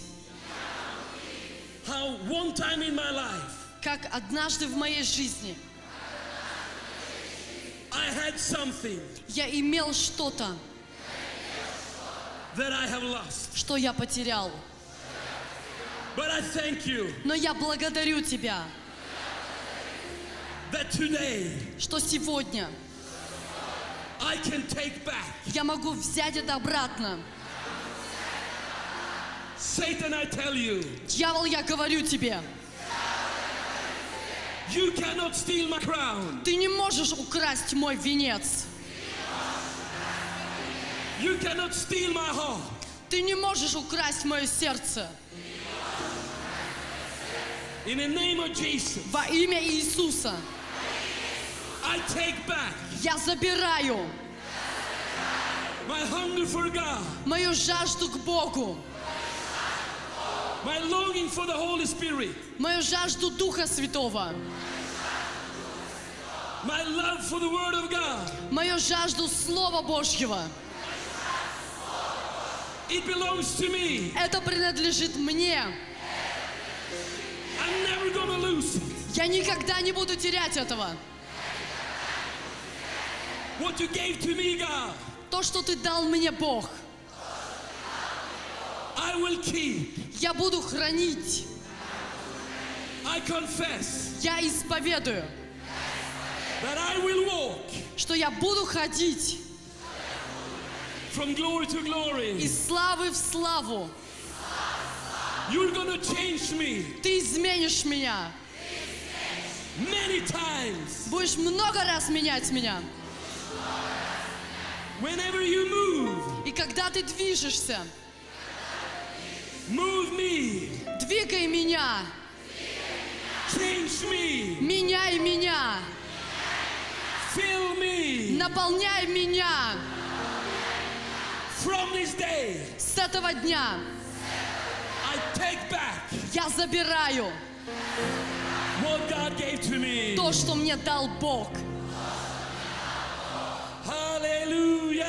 how one time in my life как однажды в моей жизни I had something я имел что-то, that I have lost. что я потерял. But I thank you Но я благодарю Тебя, that today что сегодня I can take back. я могу взять это обратно. Satan, I tell you, Дьявол, я говорю тебе, you cannot steal my crown. ты не можешь украсть мой венец. You cannot steal my heart. Ты не можешь украсть мое сердце. In the name of Jesus, Во имя Иисуса I take back я забираю my hunger for God, мою жажду к Богу, my longing for the Holy Spirit, мою жажду Духа Святого, my love for the Word of God. мою жажду Слова Божьего. It belongs to me. Это принадлежит мне. I'm never gonna lose it. Я никогда не буду терять этого. What you gave to me, God, То, что Ты дал мне, Бог, I will keep. я буду хранить. I confess Я исповедую, that I will walk что я буду ходить from glory to glory. из славы в славу. You're gonna change me Ты изменишь меня. many times. Будешь много раз менять меня. Whenever you move, И когда Ты движешься, move me, двигай меня, change me, меняй меня, fill me. наполняй меня. From this day, С этого дня I take back я забираю what God gave to me. то, что мне дал Бог. Hallelujah!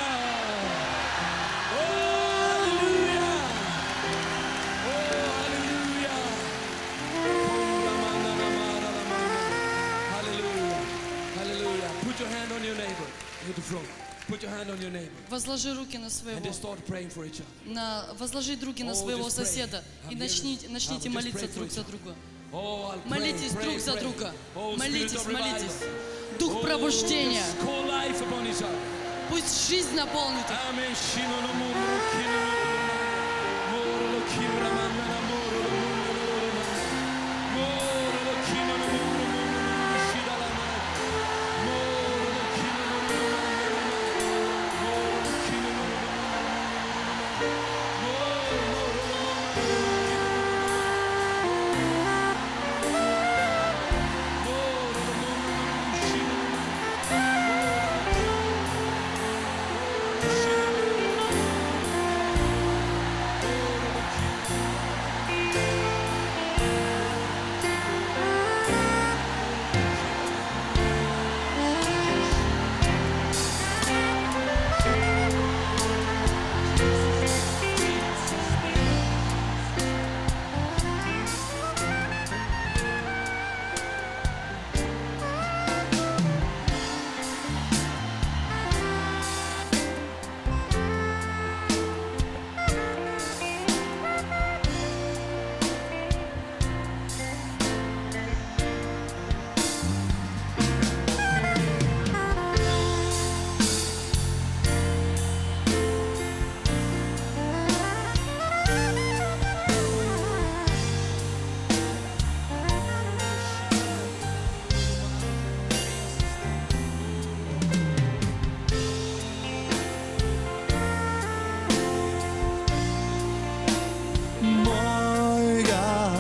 Oh, hallelujah! Oh, hallelujah! Hallelujah! Hallelujah! Put your hand on your neighbor at the front. Put your hand on your neighbor Возложи руки на and своего, just start praying for each other. на, возложи руки на Oh, своего just pray. соседа и I'm начните, here. начните I'm just молиться pray for друг each за other. друга. Oh, I'll pray, Молитесь pray, друг за pray. друга. Oh, Молитесь, Spirit of молитесь. revival. Дух Oh, пробуждения. just call life upon each other. Пусть жизнь наполнит их. Amen. Shino no moro, kino no moro, lo kibra mandana moro, lo moro, moro, lo kino no moro, moro, shida la ma, moro, lo kino no moro, moro, lo kino no moro, moro, moro,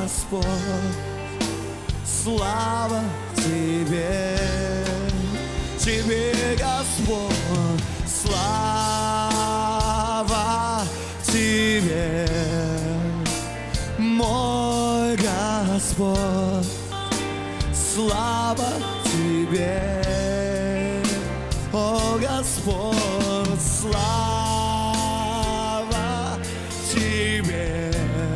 Господь, слава Тебе, Тебе, Господь, слава Тебе, мой Господь, слава Тебе, о Господь, слава Тебе,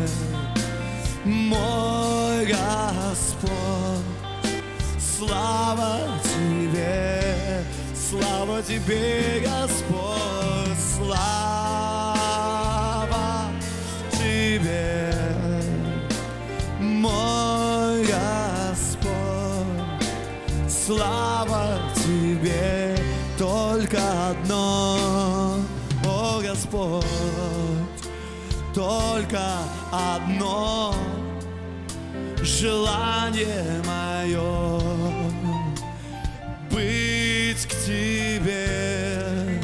мой Господь, слава Тебе, слава Тебе, Господь, слава Тебе, мой Господь, слава Тебе, только одно, о Господь, только одно желание мое быть к Тебе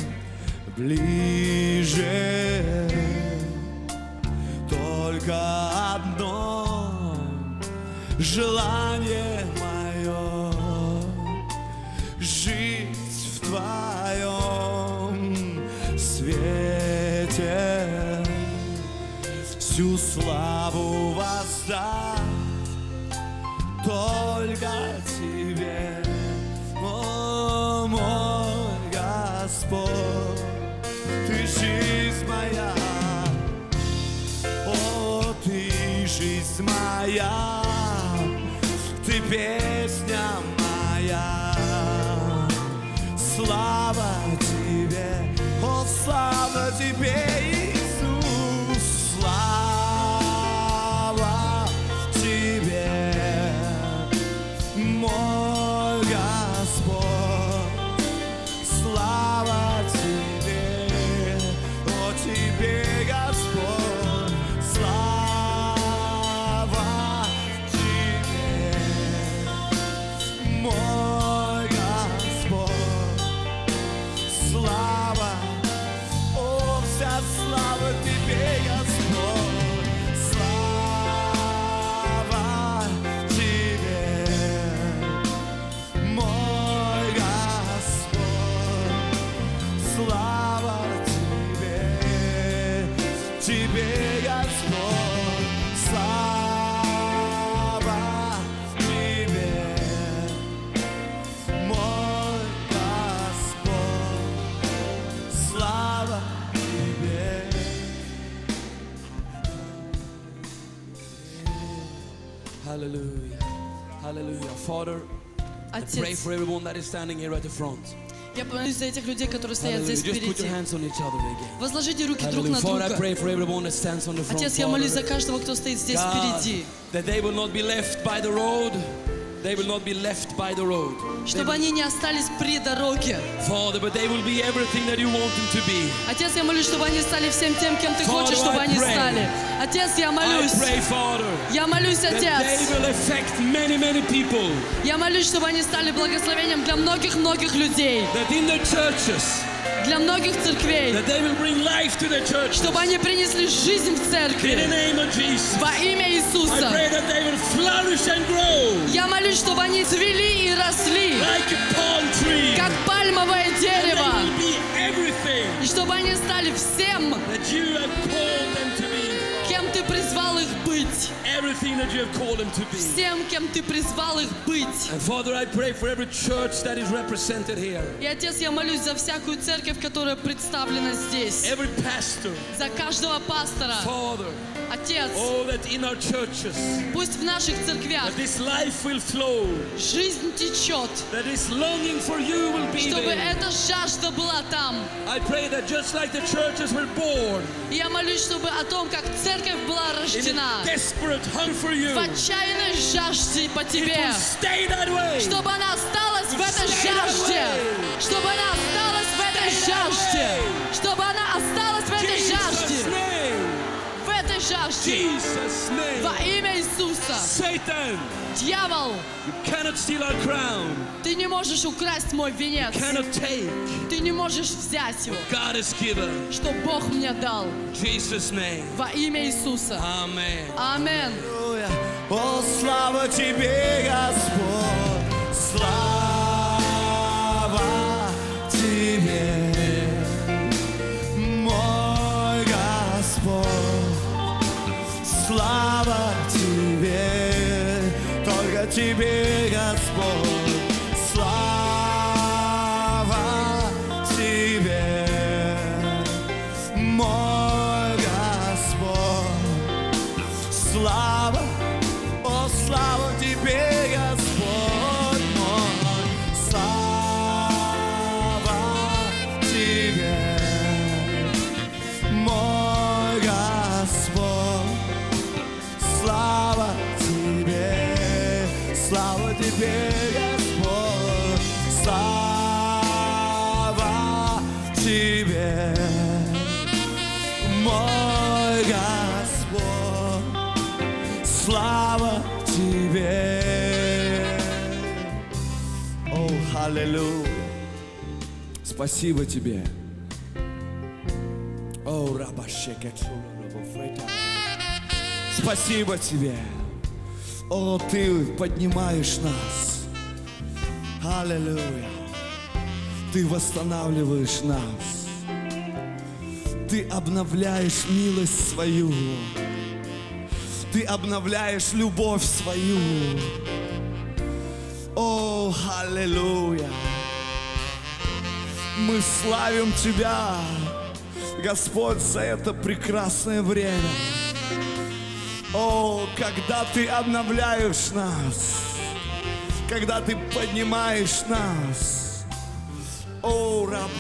ближе, только одно желание мое жить в Твоем свете, всю славу воздать только Тебе, о мой Господь, Ты жизнь моя, о Ты жизнь моя, Ты песня моя, слава Тебе, о слава Тебе, Иисус, слава Тебе, мой Господь, слава Тебе, о Тебе, Господь, слава Тебе, мой Господь, слава, о, вся слава Тебе, Господь, слава Тебе, мой Господь, слава Тебе, Тебе, Господь, слава Тебе, мой Господь, слава Тебе. Hallelujah. Hallelujah. Father, I pray Отец, for everyone that is standing here at the front. я молюсь за этих людей, которые стоят Hallelujah. здесь Just put your впереди. hands on each other again. Возложите руки друг Hallelujah. на Father, I друга. pray for everyone that stands on the front. Отец, я молюсь за Father, каждого, кто стоит здесь God, впереди. that they will not be left by the road. They will not be left by the road. Чтобы они не остались при дороге. Father, but they will be everything that you want them to be. Отец, я молюсь, чтобы они стали всем тем, кем Ты Father, хочешь, чтобы I они pray. стали. Отец, я I молюсь. pray, Father, Я молюсь, that they Отец. will affect many, many people. Я молюсь, чтобы они стали благословением для многих-многих людей, That in the churches, для многих церквей, that they will bring life to the church. чтобы они принесли жизнь в In the церкви. name of Jesus. Во имя I Иисуса. pray that they will flourish and grow Я молюсь, чтобы они цвели и росли, like a palm tree. как пальмовое And дерево, they will be everything и чтобы они стали всем, that you have called them to be. кем Ты призвал их быть. Everything that you have called them to be. Всем, кем Ты призвал их быть. And Father, I pray for every church that is represented here. И, Отец, я молюсь за всякую церковь, которая представлена здесь, Every pastor. за каждого пастора. Father, Отец, oh, that in our churches, пусть в наших церквях that this life will flow, жизнь течет, that this longing for you will be чтобы there. эта жажда была там. I pray that just like the churches were born И я молюсь, чтобы о том, как церковь была in рождена, a desperate hunger for you, в отчаянной жажде по it Тебе, will stay that way. чтобы она осталась в этой жажде, чтобы она осталась в этой жажде, чтобы она осталась в этой Jesus' жажде, name. в этой жажде, Jesus' name. во имя Иисуса. Satan, Дьявол, you cannot steal our crown. Ты не можешь украсть мой венец, Cannot take. ты не можешь взять его, God has given. что Бог мне дал, Jesus' name. во имя Иисуса. Amen. Аминь. Аллилуйя. О, слава Тебе, Господь, слава Тебе, мой Господь, слава Тебе, только Тебе, Господь, слава Тебе, мой Господь, слава, о, слава Тебе, Господь мой, слава Тебе, мой Господь, слава Тебе, слава Тебе, Господь, слава Тебе, мой Господь, слава Тебе. О, аллилуйя. Спасибо Тебе. О, рабашека чула. Спасибо Тебе. О, Ты поднимаешь нас. Аллилуйя. Ты восстанавливаешь нас. Ты обновляешь милость свою. Ты обновляешь любовь свою. О, аллилуйя. Мы славим Тебя, Господь, за это прекрасное время. О, когда Ты обновляешь нас, когда Ты поднимаешь нас. О, раб,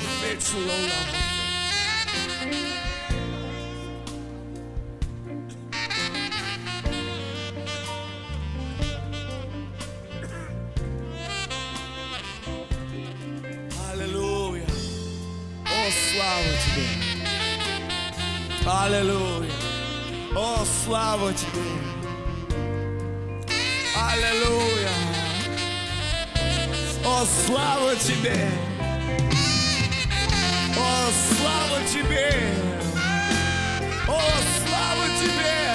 аллилуйя. О, слава Тебе. Аллилуйя. О, слава Тебе! Аллилуйя! О, слава Тебе! О, слава Тебе! О, слава Тебе!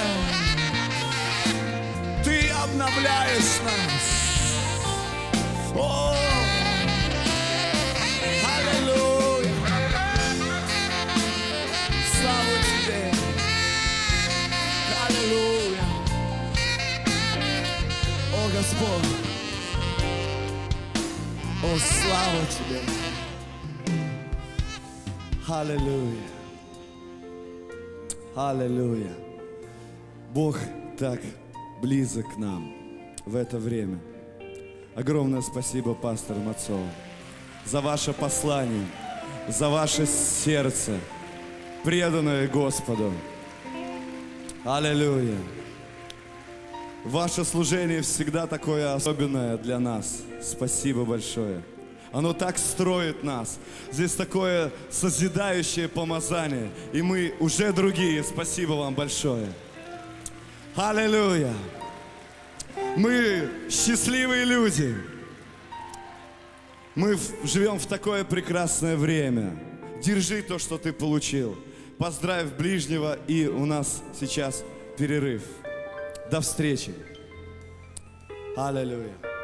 Ты обновляешь нас! О, аллилуйя! Слава Тебе! Аллилуйя! О, Господь! О, слава Тебе! Аллилуйя! Аллилуйя! Бог так близок к нам в это время. Огромное спасибо, пастор Мацов, за ваше послание, за ваше сердце, преданное Господу. Аллилуйя! Ваше служение всегда такое особенное для нас. Спасибо большое. Оно так строит нас. Здесь такое созидающее помазание. И мы уже другие. Спасибо вам большое. Аллилуйя! Мы счастливые люди. Мы живем в такое прекрасное время. Держи то, что ты получил. Поздравь ближнего, и у нас сейчас перерыв. До встречи. Аллилуйя.